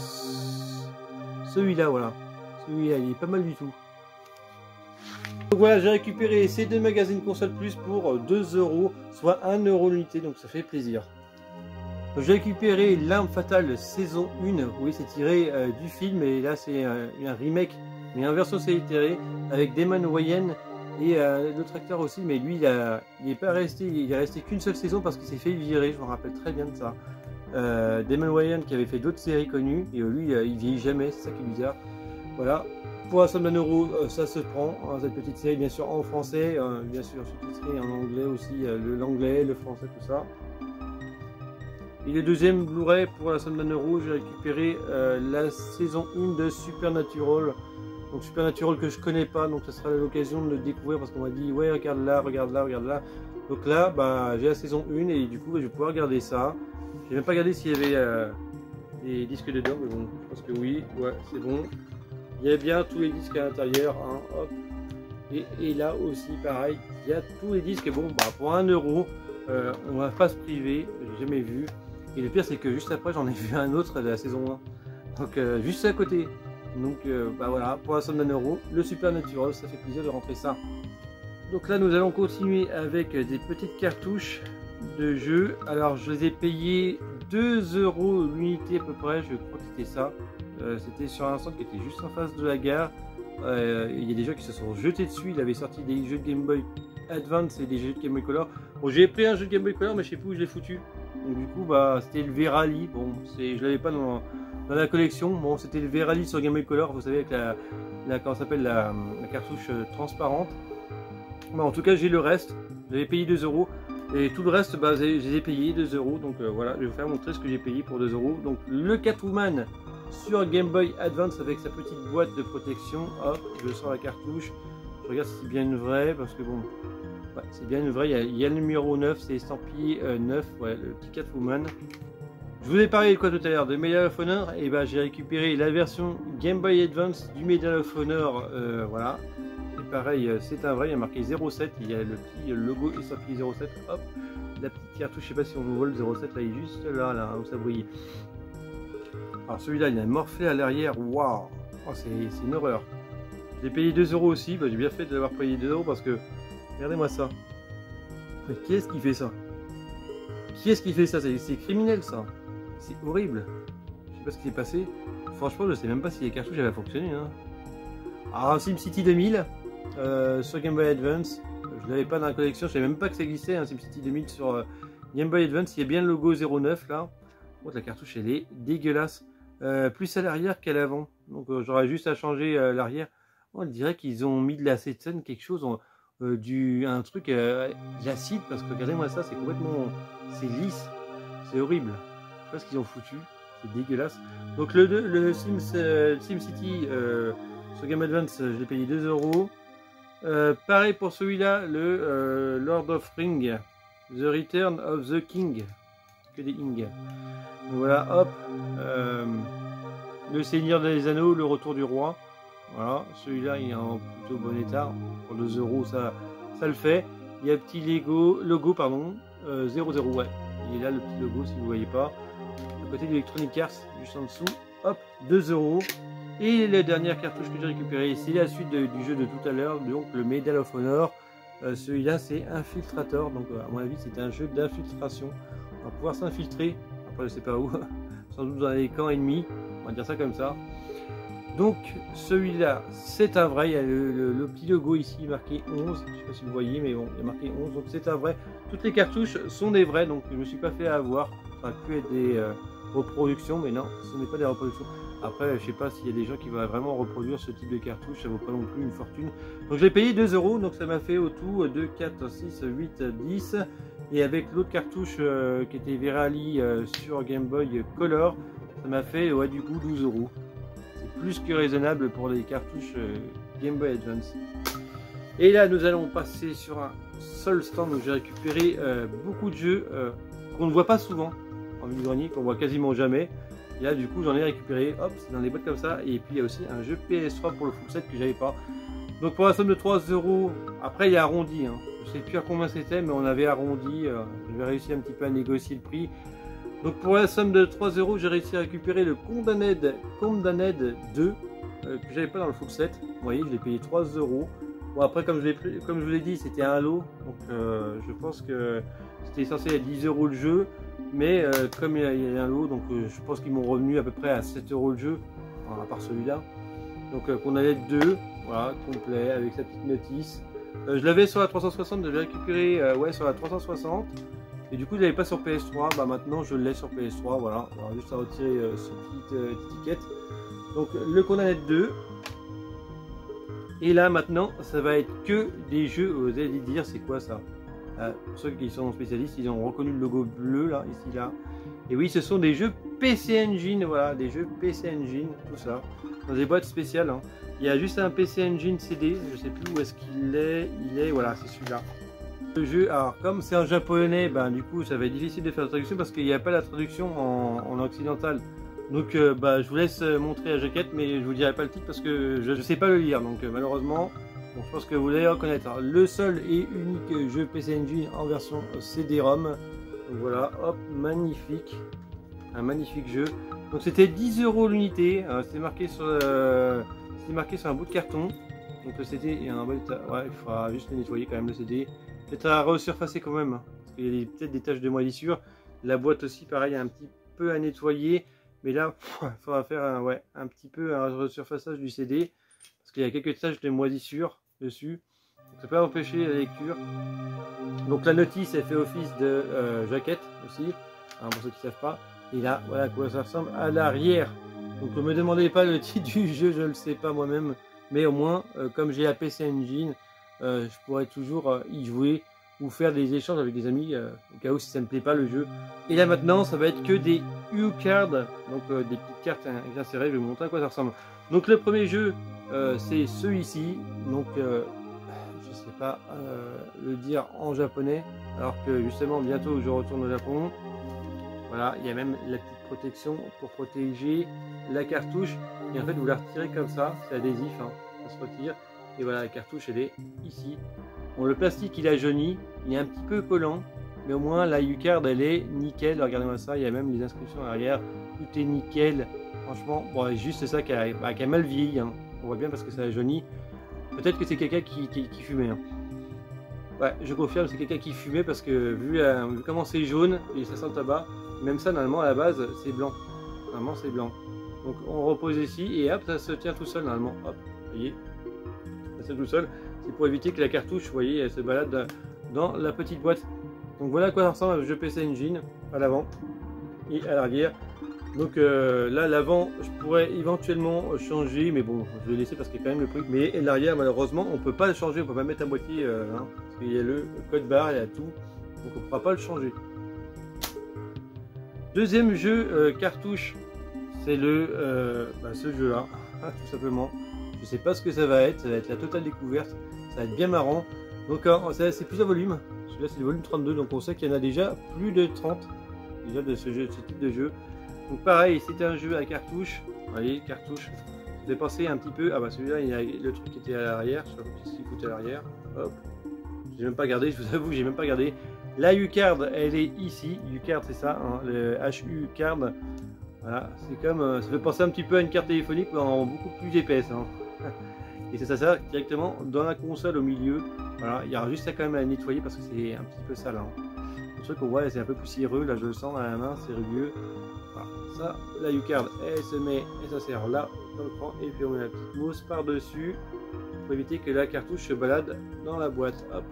celui-là, voilà, celui-là, il est pas mal du tout. Donc voilà, j'ai récupéré ces deux magazines Console Plus pour deux euros, soit un euro l'unité, donc ça fait plaisir. J'ai récupéré L'Arme Fatale saison un, oui c'est tiré euh, du film, et là c'est euh, un remake, mais en version série avec Damon Wayans et euh, l'autre acteur aussi, mais lui il, a, il est pas resté, il est resté qu'une seule saison parce qu'il s'est fait virer, je me rappelle très bien de ça. Euh, Damon Wayans qui avait fait d'autres séries connues, et euh, lui euh, il vieillit jamais, c'est ça qui est bizarre. Voilà. Pour la somme d'un euro, euh, ça se prend, hein, cette petite série, bien sûr en français, euh, bien sûr sous-titré en anglais aussi, euh, l'anglais, le français, tout ça. Et le deuxième Blu-ray, pour la somme d'un euro, j'ai récupéré euh, la saison un de Supernatural. Donc Supernatural que je connais pas, donc ça sera l'occasion de le découvrir parce qu'on m'a dit ouais regarde là, regarde là, regarde là. Donc là, bah, j'ai la saison un et du coup je vais pouvoir regarder ça. J'ai même pas regardé s'il y avait euh, des disques dedans, mais bon, je pense que oui, ouais, c'est bon. Il y a bien tous les disques à l'intérieur, hein, hop. Et, et là aussi, pareil, il y a tous les disques. Bon, bah, pour un euro, euh, on va pas se priver, j'ai jamais vu. Et le pire, c'est que juste après, j'en ai vu un autre de la saison un. Donc, euh, juste à côté. Donc, euh, bah voilà, pour la somme d'un euro, le Supernatural, ça fait plaisir de rentrer ça. Donc là, nous allons continuer avec des petites cartouches de jeux. Alors, je les ai payées deux euros l'unité à peu près, je crois que c'était ça. Euh, c'était sur un stand qui était juste en face de la gare. Euh, il y a des gens qui se sont jetés dessus. Il avait sorti des jeux de Game Boy Advance et des jeux de Game Boy Color. Bon, j'ai pris un jeu de Game Boy Color, mais je sais plus où je l'ai foutu. Donc du coup, bah, c'était le V-Rally. Bon, je l'avais pas dans, dans la collection. Bon, c'était le V-Rally sur Game Boy Color. Vous savez, avec la, la comment s'appelle la, la cartouche transparente. Bah, en tout cas, j'ai le reste. J'avais payé deux euros. Et tout le reste, bah, je les ai payés deux euros. Donc euh, voilà, je vais vous faire montrer ce que j'ai payé pour deux euros. Donc le Catwoman sur Game Boy Advance avec sa petite boîte de protection. Hop, je sors la cartouche. Je regarde si c'est bien une vraie parce que bon, ouais, c'est bien une vraie. Il y a, il y a le numéro neuf, c'est estampillé euh, neuf, ouais, le petit Catwoman. Je vous ai parlé de quoi tout à l'heure, de Medal of Honor, et ben j'ai récupéré la version Game Boy Advance du Medal of Honor, euh, voilà. Et pareil, c'est un vrai, il y a marqué zéro sept, il y a le petit logo et sorti zéro sept, hop, la petite cartouche, je sais pas si on vous voit le zéro sept, là il est juste là, là, où ça brille. Alors celui-là, il a morflé à l'arrière, waouh, oh, c'est une horreur. J'ai payé deux euros aussi, bah, j'ai bien fait de l'avoir payé deux euros parce que, regardez-moi ça. Mais qui est-ce qui fait ça? Qui est-ce qui fait ça? C'est criminel ça. C'est horrible. Je sais pas ce qui s'est passé. Franchement, je sais même pas si les cartouches avaient fonctionné. Hein. Alors, SimCity deux mille euh, sur Game Boy Advance. Je l'avais pas dans la collection. Je savais même pas que ça existait. Hein, SimCity deux mille sur euh, Game Boy Advance. Il y a bien le logo zéro neuf là. Oh, la cartouche elle est dégueulasse. Euh, plus à l'arrière qu'à l'avant. Donc euh, j'aurais juste à changer euh, l'arrière. On dirait qu'ils ont mis de la cétone, quelque chose, en, euh, du, un truc euh, d'acide. Parce que regardez-moi ça, c'est complètement, c'est lisse, c'est horrible. Je sais pas ce qu'ils ont foutu, c'est dégueulasse. Donc le, le Sims, euh, SimCity euh, sur Game Advance, je l'ai payé deux euros. Euh, pareil pour celui-là, le euh, Lord of Ring, The Return of the King, que des Ing. Donc voilà, hop, euh, le Seigneur des Anneaux, le Retour du Roi. Voilà, celui-là il est en plutôt bon état. Pour deux euros, ça, ça le fait. Il y a un petit logo, logo pardon, euh, zéro zéro, ouais. Il est là le petit logo si vous ne voyez pas. À côté de Electronic Arts, juste en dessous, hop, deux euros. Et la dernière cartouche que j'ai récupérée, c'est la suite de, du jeu de tout à l'heure, donc le Medal of Honor. Euh, celui-là, c'est Infiltrator, donc à mon avis, c'est un jeu d'infiltration. On va pouvoir s'infiltrer, après je sais pas où, sans doute dans les camps ennemis, on va dire ça comme ça. Donc celui-là, c'est un vrai, il y a le, le, le petit logo ici marqué onze, je ne sais pas si vous voyez, mais bon, il y a marqué onze, donc c'est un vrai. Toutes les cartouches sont des vrais, donc je ne me suis pas fait avoir, ça aurait pu être des euh, reproductions, mais non, ce n'est pas des reproductions. Après, je sais pas s'il y a des gens qui vont vraiment reproduire ce type de cartouche, ça vaut pas non plus une fortune. Donc je l'ai payé deux euros, donc ça m'a fait au tout deux, quatre, six, huit, dix. Et avec l'autre cartouche euh, qui était Virali euh, sur Game Boy Color, ça m'a fait ouais, du coup douze euros. C'est plus que raisonnable pour les cartouches euh, Game Boy Advance. Et là, nous allons passer sur un seul stand où j'ai récupéré euh, beaucoup de jeux euh, qu'on ne voit pas souvent en vide-grenier, qu'on voit quasiment jamais. Et là du coup j'en ai récupéré, hop, c'est dans des boîtes comme ça. Et puis il y a aussi un jeu P S trois pour le full set que j'avais pas. Donc pour la somme de trois euros, après il y a arrondi, hein. Je sais plus à combien c'était, mais on avait arrondi, euh, j'avais réussi un petit peu à négocier le prix. Donc pour la somme de trois euros, j'ai réussi à récupérer le Condamned, Condamned deux, euh, que j'avais pas dans le full set. Vous voyez, je l'ai payé trois euros. Bon après comme je l'ai comme je vous l'ai dit, c'était un lot, donc euh, je pense que c'était censé être dix euros le jeu. Mais euh, comme il y, a, il y a un lot, donc euh, je pense qu'ils m'ont revenu à peu près à sept euros le jeu, enfin, à part celui-là. Donc euh, qu'on allait deux, voilà, complet, avec sa petite notice. Euh, je l'avais sur la trois cent soixante, je l'ai récupéré euh, ouais, sur la trois cent soixante. Et du coup je l'avais pas sur P S trois, bah maintenant je l'ai sur P S trois, voilà. Alors juste à retirer euh, cette petite euh, étiquette. Donc le Condamned deux. Et là maintenant, ça va être que des jeux, vous allez dire c'est quoi ça? Euh, pour ceux qui sont spécialistes, ils ont reconnu le logo bleu là, ici là. Et oui, ce sont des jeux P C Engine, voilà, des jeux P C Engine, tout ça, dans des boîtes spéciales. Hein. Il y a juste un P C Engine C D, je sais plus où est-ce qu'il est, il est, voilà, c'est celui-là. Le jeu, alors comme c'est en japonais, ben du coup ça va être difficile de faire la traduction parce qu'il n'y a pas la traduction en, en occidental. Donc euh, bah, je vous laisse montrer la jaquette, mais je vous dirai pas le titre parce que je ne sais pas le lire, donc euh, malheureusement. Bon, je pense que vous allez reconnaître. Alors, le seul et unique jeu P C Engine en version C D ROM. Donc voilà, hop, magnifique. Un magnifique jeu. Donc c'était dix euros l'unité. C'était marqué sur euh, c'était marqué sur un bout de carton. Donc le C D est en bon état. Ouais, il faudra juste le nettoyer quand même le C D. Peut-être à resurfacer quand même. Hein, parce qu'il y a peut-être des taches de moisissure. La boîte aussi, pareil, un petit peu à nettoyer. Mais là, il faudra faire un, ouais, un petit peu un resurfaçage du C D. Parce qu'il y a quelques taches de moisissure dessus, donc ça peut empêcher la lecture. Donc la notice elle fait office de euh, jaquette aussi, hein, pour ceux qui ne savent pas. Et là voilà à quoi ça ressemble à l'arrière. Donc ne me demandez pas le titre du jeu, je ne le sais pas moi-même, mais au moins euh, comme j'ai la P C Engine, euh, je pourrais toujours euh, y jouer ou faire des échanges avec des amis euh, au cas où si ça ne me plaît pas le jeu. Et là maintenant ça va être que des U-cards, donc euh, des petites cartes insérées. Je vais vous montrer à quoi ça ressemble. Donc le premier jeu euh, c'est celui-ci, donc euh, je sais pas euh, le dire en japonais, alors que justement bientôt je retourne au Japon. Voilà, il y a même la petite protection pour protéger la cartouche. Et en fait, vous la retirez comme ça, c'est adhésif, hein, ça se retire. Et voilà, la cartouche, elle est ici. Bon, le plastique, il a jauni, il est un petit peu collant, mais au moins la U-Card, elle est nickel. Regardez-moi ça, il y a même les inscriptions à l'arrière, tout est nickel. Franchement, bon, juste ça qui a, bah, qui a mal vieilli, hein. On voit bien parce que ça a jauni. Peut-être que c'est quelqu'un qui, qui, qui fumait. Hein. Ouais, je confirme, c'est quelqu'un qui fumait parce que vu, euh, vu comment c'est jaune et ça sent le tabac, même ça, normalement, à la base, c'est blanc. Normalement, c'est blanc. Donc, on repose ici et hop, ça se tient tout seul, normalement. Hop, vous voyez, ça se tient tout seul. C'est pour éviter que la cartouche, vous voyez, elle se balade dans la petite boîte. Donc, voilà à quoi ça ressemble le jeu P C Engine à l'avant et à l'arrière. Donc euh, là, l'avant, je pourrais éventuellement changer, mais bon, je vais laisser parce qu'il y a quand même le truc. Mais l'arrière, malheureusement, on peut pas le changer, on peut pas mettre un boîtier, euh, hein, parce qu'il y a le code barre, il y a tout, donc on ne pourra pas le changer. Deuxième jeu euh, cartouche, c'est le euh, bah, ce jeu-là, tout simplement. Je sais pas ce que ça va être, ça va être la totale découverte, ça va être bien marrant. Donc euh, c'est plusieurs volumes, celui-là c'est le volume trente-deux, donc on sait qu'il y en a déjà plus de trente déjà de ce, jeu, de ce type de jeu. Donc pareil, c'est un jeu à cartouche, vous voyez, cartouche. Vous avez pensé un petit peu, ah bah celui-là, il y a le truc qui était à l'arrière, je sais pas ce qu'il foutait à l'arrière, hop. J'ai même pas regardé, je vous avoue, j'ai même pas regardé. La U-Card, elle est ici, U-Card c'est ça, hein, le H U Card. Voilà, c'est comme, ça fait penser un petit peu à une carte téléphonique, mais en beaucoup plus épaisse. Hein. Et c'est ça, ça, directement dans la console au milieu. Voilà, il y aura juste ça quand même à nettoyer parce que c'est un petit peu sale. Hein. Le truc qu'on voit, c'est un peu poussiéreux, là je le sens dans la main, c'est rugueux. Voilà. Ça, la U-Card, elle se met et ça sert là, dans le cran, et puis on met la petite mousse par-dessus pour éviter que la cartouche se balade dans la boîte. Hop.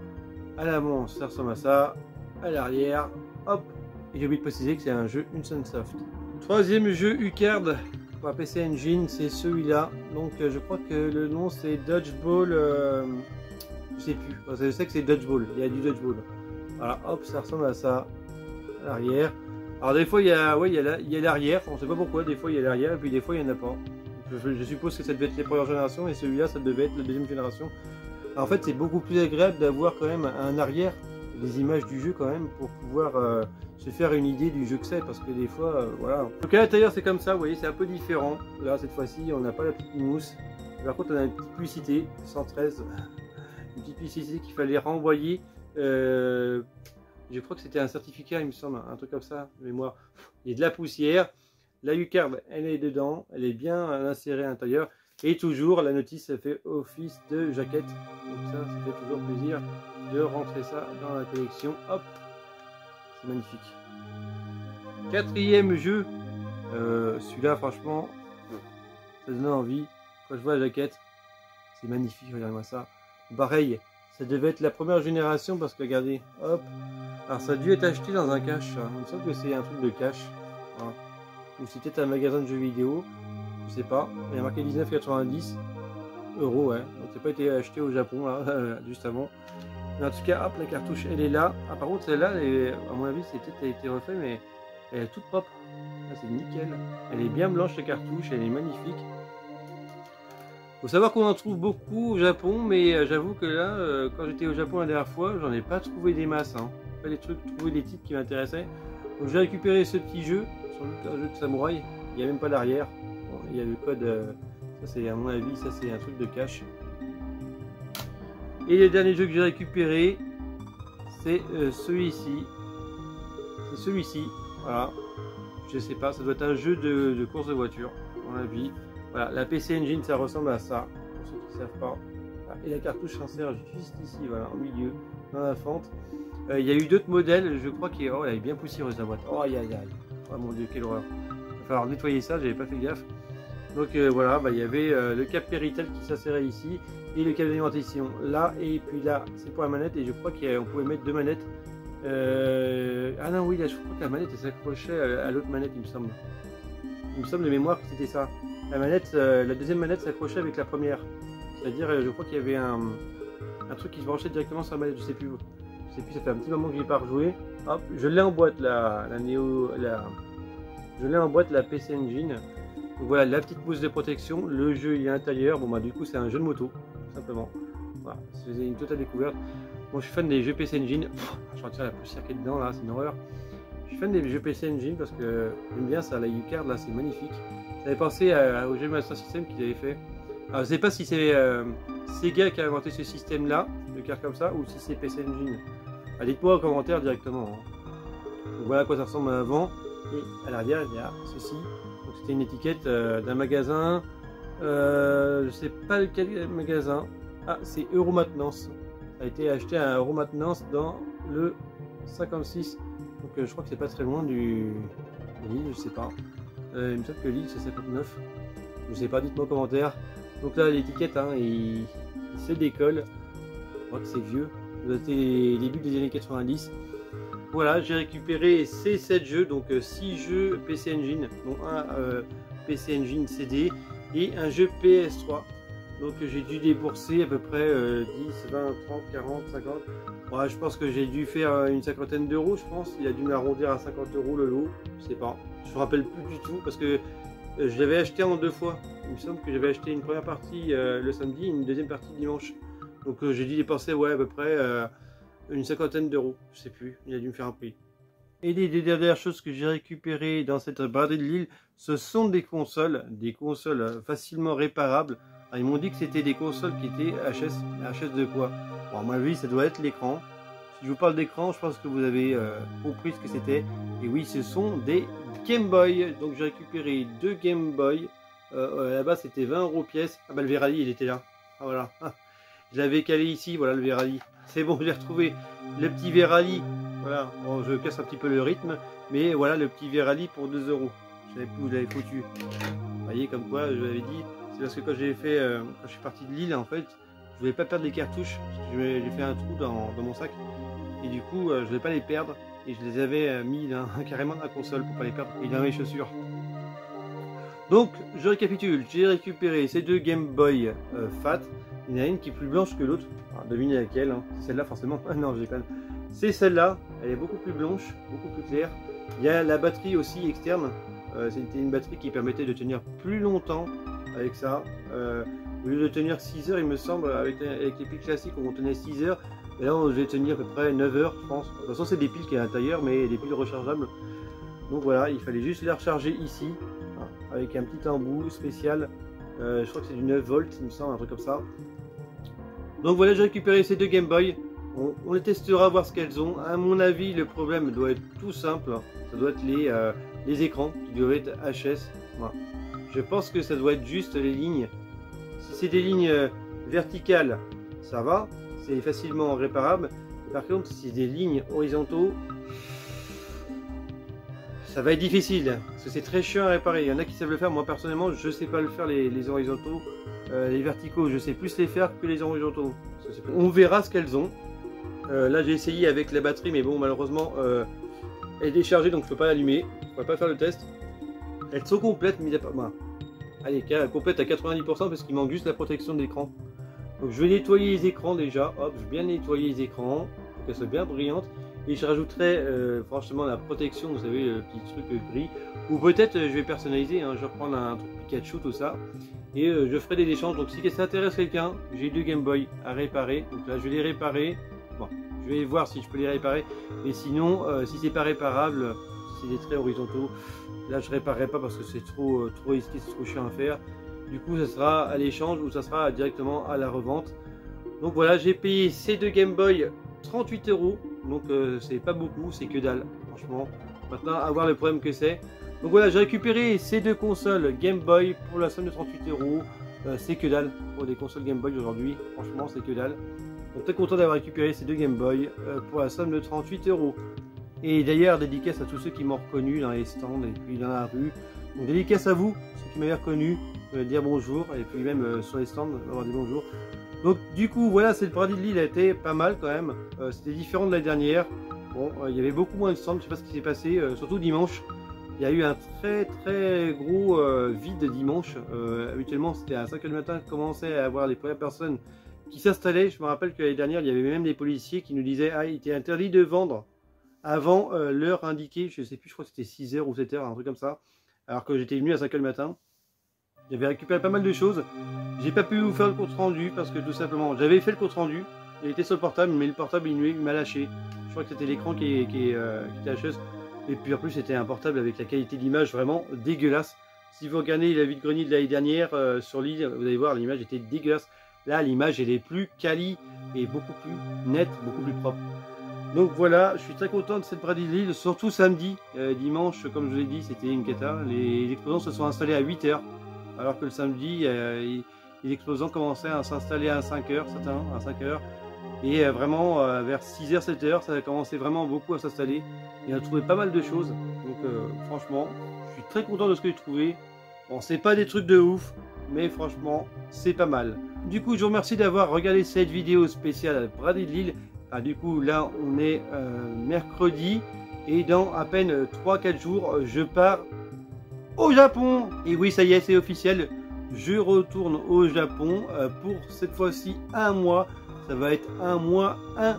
À l'avant, ça ressemble à ça, à l'arrière, hop. Et j'ai oublié de préciser que c'est un jeu Unsunsoft. Troisième jeu U-Card pour P C Engine, c'est celui-là. Donc euh, je crois que le nom c'est Dodgeball. Euh, je sais plus. Enfin, je sais que c'est Dodgeball. Il y a du Dodgeball. Voilà, hop, ça ressemble à ça. À l'arrière. Alors des fois il y a, ouais, il y a l'arrière. On ne sait pas pourquoi. Des fois il y a l'arrière et puis des fois il n'y en a pas. Je, je suppose que ça devait être les premières générations et celui-là ça devait être la deuxième génération. Alors, en fait, c'est beaucoup plus agréable d'avoir quand même un arrière, des images du jeu quand même pour pouvoir euh, se faire une idée du jeu que c'est, parce que des fois, euh, voilà. Donc à l'intérieur c'est comme ça, vous voyez, c'est un peu différent. Là cette fois-ci, on n'a pas la petite mousse. Par contre, on a une petite publicité, cent treize, une petite publicité qu'il fallait renvoyer. Euh, je crois que c'était un certificat, il me semble, un truc comme ça, de mémoire. Il y a de la poussière. La U-Card, elle est dedans, elle est bien insérée à l'intérieur. Et toujours, la notice, elle fait office de jaquette. Donc ça, ça fait toujours plaisir de rentrer ça dans la collection. Hop, c'est magnifique. Quatrième jeu, euh, celui-là, franchement, ça donne envie. Quand je vois la jaquette, c'est magnifique, regardez-moi ça. Pareil, ça devait être la première génération parce que regardez, hop. Alors ça a dû être acheté dans un cache, ça. Il me semble que c'est un truc de cache. Voilà. Ou c'est peut-être un magasin de jeux vidéo. Je sais pas, il y a marqué dix-neuf quatre-vingt-dix euros, ouais. Donc c'est pas été acheté au Japon là, juste avant. Mais en tout cas, hop, la cartouche elle est là. Ah, par contre, celle-là, à mon avis, c'est peut-être été refait, mais elle est toute propre. Ah, c'est nickel. Elle est bien blanche la cartouche, elle est magnifique. Faut savoir qu'on en trouve beaucoup au Japon, mais j'avoue que là, euh, quand j'étais au Japon la dernière fois, j'en ai pas trouvé des masses. Hein. Pas des trucs, trouver des titres qui m'intéressaient. Donc j'ai récupéré ce petit jeu, sur le jeu de samouraï. Il n'y a même pas l'arrière. Il y a le code, euh, ça c'est à mon avis, ça c'est un truc de cache. Et le dernier jeu que j'ai récupéré, c'est euh, celui-ci. C'est celui-ci, voilà. Je sais pas, ça doit être un jeu de, de course de voiture, à mon avis. Voilà, la P C Engine, ça ressemble à ça, pour ceux qui ne savent pas. Voilà. Et la cartouche s'insère juste ici, voilà, au milieu, dans la fente. Euh, il y a eu d'autres modèles, je crois qu'elle oh, elle est bien poussiéreuse la boîte. Oh aïe aïe aïe, oh mon dieu, quelle horreur. Il va falloir nettoyer ça, j'avais pas fait gaffe. Donc euh, voilà, bah, il y avait euh, le câble Péritel qui s'insérait ici et le câble d'alimentation là, et puis là c'est pour la manette, et je crois qu'on pouvait mettre deux manettes. Euh... Ah non, oui, là je crois que la manette elle s'accrochait à, à l'autre manette, il me semble. Il me semble de mémoire que c'était ça. La manette, euh, la deuxième manette s'accrochait avec la première. C'est-à-dire, euh, je crois qu'il y avait un, un truc qui se branchait directement sur la manette, je sais plus. Je sais plus, ça fait un petit moment que j'ai pas rejoué. Hop, je l'ai en boîte la, la Neo, la. Je l'ai en boîte la P C Engine. Donc voilà, la petite mousse de protection, le jeu il est à l'intérieur. Bon bah du coup c'est un jeu de moto, tout simplement. Voilà, c'est une totale découverte. Moi je suis fan des jeux P C Engine. Pff, je retire la poussière qui est dedans là, c'est une horreur. Je suis fan des jeux P C Engine parce que j'aime bien ça, la U-Card là, c'est magnifique. J'avais pensé à, au jeu Master System qu'ils avaient fait. Alors, je sais pas si c'est euh, Sega qui a inventé ce système là, de carte comme ça, ou si c'est P C Engine. Ah, dites-moi en commentaire directement. Hein. Donc, voilà à quoi ça ressemble avant. Et à l'arrière, il y a ceci. Donc c'était une étiquette euh, d'un magasin. Euh, je sais pas lequel magasin. Ah, c'est Euromatenance. Ça a été acheté à Euromatenance dans le cinquante-six. Donc euh, je crois que c'est pas très loin du de Lille, je sais pas. Euh, il me semble que Lille c'est cinquante-neuf. Je sais pas, dites-moi en commentaire. Donc là l'étiquette, hein, il, il se décolle. Je crois que c'est vieux. C'était les débuts des années quatre-vingt-dix. Voilà, j'ai récupéré ces sept jeux, donc six jeux P C Engine, dont un euh, P C Engine C D et un jeu P S trois. Donc j'ai dû débourser à peu près euh, dix, vingt, trente, quarante, cinquante. Ouais, je pense que j'ai dû faire une cinquantaine d'euros, je pense. Il a dû m'arrondir à cinquante euros le lot, je sais pas. Je me rappelle plus du tout parce que euh, je l'avais acheté en deux fois. Il me semble que j'avais acheté une première partie euh, le samedi et une deuxième partie dimanche. Donc euh, j'ai dû dépenser ouais, à peu près euh, une cinquantaine d'euros, je sais plus. Il a dû me faire un prix. Et les deux dernières choses que j'ai récupérées dans cette braderie de Lille, ce sont des consoles, des consoles facilement réparables. Alors, ils m'ont dit que c'était des consoles qui étaient H S. H S de quoi? Bon, à mon avis, ça doit être l'écran. Si je vous parle d'écran, je pense que vous avez euh, compris ce que c'était. Et oui, ce sont des Game Boy. Donc j'ai récupéré deux Game Boy. Euh, Là-bas, c'était vingt euros pièce. Ah bah le Verali, il était là. Ah voilà. Je l'avais calé ici, voilà le Verali. C'est bon, j'ai retrouvé le petit Verali. Voilà, bon, je casse un petit peu le rythme, mais voilà le petit Verali pour deux euros. Je savais plus où je l'avais foutu. Vous voyez, comme quoi, je l'avais dit, c'est parce que quand j'ai fait, euh, quand je suis parti de Lille, en fait, je voulais pas perdre les cartouches. J'ai fait un trou dans, dans mon sac, et du coup, euh, je voulais pas les perdre, et je les avais euh, mis dans, carrément dans la console pour pas les perdre, et dans mes chaussures. Donc, je récapitule, j'ai récupéré ces deux Game Boy euh, Fat. Il y en a une qui est plus blanche que l'autre. Devinez laquelle, hein. C'est celle-là forcément. Ah non, je déconne. C'est celle-là. Elle est beaucoup plus blanche, beaucoup plus claire. Il y a la batterie aussi externe. Euh, C'était une batterie qui permettait de tenir plus longtemps avec ça. Euh, au lieu de tenir six heures, il me semble, avec, avec les piles classiques, on tenait six heures. Et là, on devait tenir à peu près neuf heures, je pense. De toute façon, c'est des piles qui sont à l'intérieur, mais des piles rechargeables. Donc voilà, il fallait juste les recharger ici, hein, avec un petit embout spécial. Euh, je crois que c'est du neuf volts, il me semble, un truc comme ça. Donc voilà, j'ai récupéré ces deux Game Boy. On, on les testera, voir ce qu'elles ont. À mon avis, le problème doit être tout simple. Ça doit être les, euh, les écrans qui doivent être H S. Voilà. Je pense que ça doit être juste les lignes. Si c'est des lignes euh, verticales, ça va. C'est facilement réparable. Par contre, si c'est des lignes horizontaux, ça va être difficile. Parce que c'est très chiant à réparer. Il y en a qui savent le faire. Moi, personnellement, je ne sais pas le faire, les, les horizontaux. Euh, les verticaux, je sais plus les faire que les horizontaux. On verra ce qu'elles ont. Euh, là, j'ai essayé avec la batterie, mais bon, malheureusement, euh, elle est déchargée, donc je peux pas l'allumer. Je ne pourrais pas faire le test. Elles sont complètes, mais il n'y a pas. Voilà. Allez, complète à quatre-vingt-dix pour cent parce qu'il manque juste la protection de l'écran. Donc, je vais nettoyer les écrans déjà. Hop, je vais bien nettoyer les écrans pour qu'elles soient bien brillantes. Et je rajouterai euh, franchement la protection, vous savez, le petit truc gris. Ou peut-être euh, je vais personnaliser, hein, je vais reprendre un truc Pikachu, tout ça. Et euh, je ferai des échanges. Donc si ça intéresse quelqu'un, j'ai deux Game Boy à réparer. Donc là je vais les réparer. Bon, je vais voir si je peux les réparer. Et sinon, euh, si c'est pas réparable, si c'est des traits horizontaux, là je réparerai pas parce que c'est trop, euh, trop risqué, c'est trop chiant à faire. Du coup ça sera à l'échange ou ça sera directement à la revente. Donc voilà, j'ai payé ces deux Game Boy trente-huit euros. Donc euh, c'est pas beaucoup, c'est que dalle, franchement. Maintenant, à voir le problème que c'est. Donc voilà, j'ai récupéré ces deux consoles Game Boy pour la somme de trente-huit euros. Euh, c'est que dalle pour des consoles Game Boy aujourd'hui. Franchement, c'est que dalle. Donc très content d'avoir récupéré ces deux Game Boy euh, pour la somme de trente-huit euros. Et d'ailleurs, dédicace à tous ceux qui m'ont reconnu dans les stands et puis dans la rue. Donc dédicace à vous, ceux qui m'avaient reconnu, euh, dire bonjour. Et puis même euh, sur les stands, avoir dit bonjour. Donc du coup voilà, cette braderie de Lille a été pas mal quand même, euh, c'était différent de la dernière. Bon, euh, il y avait beaucoup moins de stands, je sais pas ce qui s'est passé, euh, surtout dimanche. Il y a eu un très très gros euh, vide dimanche. Euh, habituellement c'était à cinq heures du matin que commençait à avoir les premières personnes qui s'installaient. Je me rappelle que l'année dernière il y avait même des policiers qui nous disaient ah il était interdit de vendre avant euh, l'heure indiquée, je sais plus, je crois que c'était six heures ou sept heures, un truc comme ça. Alors que j'étais venu à cinq heures du matin. J'avais récupéré pas mal de choses. J'ai pas pu vous faire le compte rendu parce que tout simplement, j'avais fait le compte rendu. Il était sur le portable, mais le portable il m'a lâché. Je crois que c'était l'écran qui, qui, euh, qui était H S. Et puis en plus c'était un portable avec la qualité d'image vraiment dégueulasse. Si vous regardez la vide-grenier de l'année dernière euh, sur l'île, vous allez voir l'image était dégueulasse. Là l'image elle est plus quali et beaucoup plus nette, beaucoup plus propre. Donc voilà, je suis très content de cette Bradley Lille, surtout samedi. Euh, dimanche, comme je vous l'ai dit, c'était une cata. Les, les exposants se sont installés à huit heures, alors que le samedi, euh, les exposants commençaient à s'installer à cinq heures, certains à cinq heures. Et euh, vraiment, euh, vers six heures, sept heures, ça a commencé vraiment beaucoup à s'installer. Et on a trouvé pas mal de choses. Donc euh, franchement, je suis très content de ce que j'ai trouvé. Bon, c'est pas des trucs de ouf, mais franchement, c'est pas mal. Du coup, je vous remercie d'avoir regardé cette vidéo spéciale Bradley Lille. Ah, du coup, là, on est euh, mercredi. Et dans à peine trois quatre jours, je pars au Japon. Et oui, ça y est, c'est officiel. Je retourne au Japon euh, pour cette fois-ci un mois. Ça va être un mois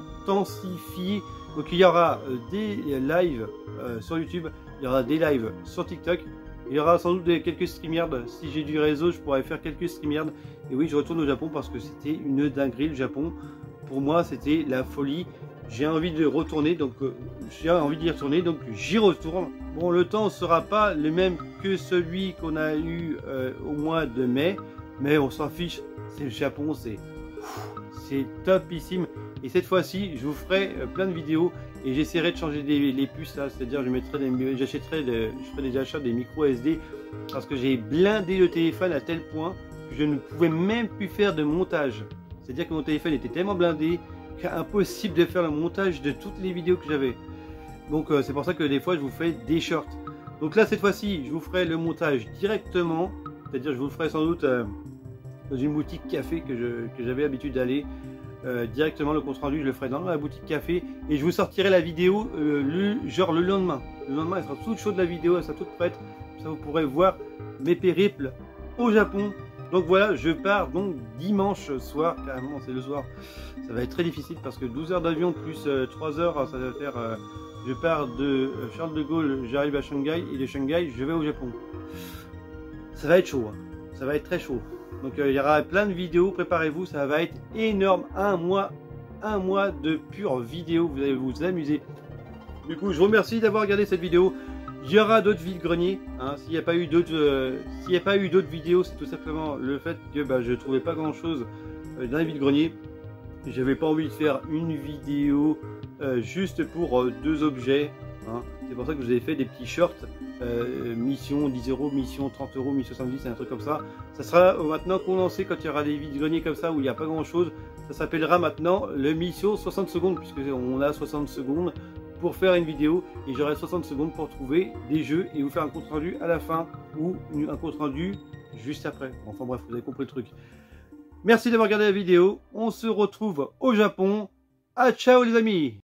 intensifié. Donc il y aura euh, des lives euh, sur YouTube, il y aura des lives sur TikTok, il y aura sans doute des, quelques StreamYard. Si j'ai du réseau, je pourrais faire quelques StreamYard. Et oui, je retourne au Japon parce que c'était une dinguerie le Japon. Pour moi, c'était la folie. J'ai envie de retourner, donc euh, j'ai envie d'y retourner, donc j'y retourne. Bon, le temps ne sera pas le même que celui qu'on a eu euh, au mois de mai, mais on s'en fiche. C'est le Japon, c'est c'est topissime. Et cette fois-ci, je vous ferai euh, plein de vidéos et j'essaierai de changer des, les puces là, c'est-à-dire je mettrai des, j'achèterai, je ferai des achats des micro S D parce que j'ai blindé le téléphone à tel point que je ne pouvais même plus faire de montage. C'est-à-dire que mon téléphone était tellement blindé qu'impossible de faire le montage de toutes les vidéos que j'avais. Donc euh, c'est pour ça que des fois je vous fais des shorts. Donc là cette fois-ci je vous ferai le montage directement, c'est-à-dire je vous le ferai sans doute euh, dans une boutique café que je que j'avais l'habitude d'aller. Euh, directement le compte rendu je le ferai dans la boutique café et je vous sortirai la vidéo euh, le genre le lendemain. Le lendemain elle sera toute chaude la vidéo, elle sera toute prête. Ça vous pourrez voir mes périples au Japon. Donc voilà, je pars donc dimanche soir, carrément c'est le soir. Ça va être très difficile parce que douze heures d'avion plus euh, trois heures, ça va faire... Euh, je pars de euh, Charles de Gaulle, j'arrive à Shanghai et de Shanghai, je vais au Japon. Ça va être chaud, hein. Ça va être très chaud. Donc euh, il y aura plein de vidéos, préparez-vous, ça va être énorme. Un mois, un mois de pure vidéo, vous allez vous amuser. Du coup, je vous remercie d'avoir regardé cette vidéo. Il y aura d'autres vide-greniers, hein. S'il n'y a pas eu d'autres euh, s'il n'y a pas eu d'autres vidéos, c'est tout simplement le fait que bah, je ne trouvais pas grand chose euh, dans les vide-greniers. J'avais pas envie de faire une vidéo euh, juste pour euh, deux objets, hein. C'est pour ça que je vous ai fait des petits shorts, euh, mission dix euros, mission trente euros, mission soixante-dix, un truc comme ça. Ça sera euh, maintenant condensé quand il y aura des vide-greniers comme ça où il n'y a pas grand chose. Ça s'appellera maintenant le mission soixante secondes puisque on a soixante secondes pour faire une vidéo et j'aurai soixante secondes pour trouver des jeux et vous faire un compte rendu à la fin ou un compte rendu juste après. Enfin bref, vous avez compris le truc. Merci d'avoir regardé la vidéo. On se retrouve au Japon. Ah, ciao les amis!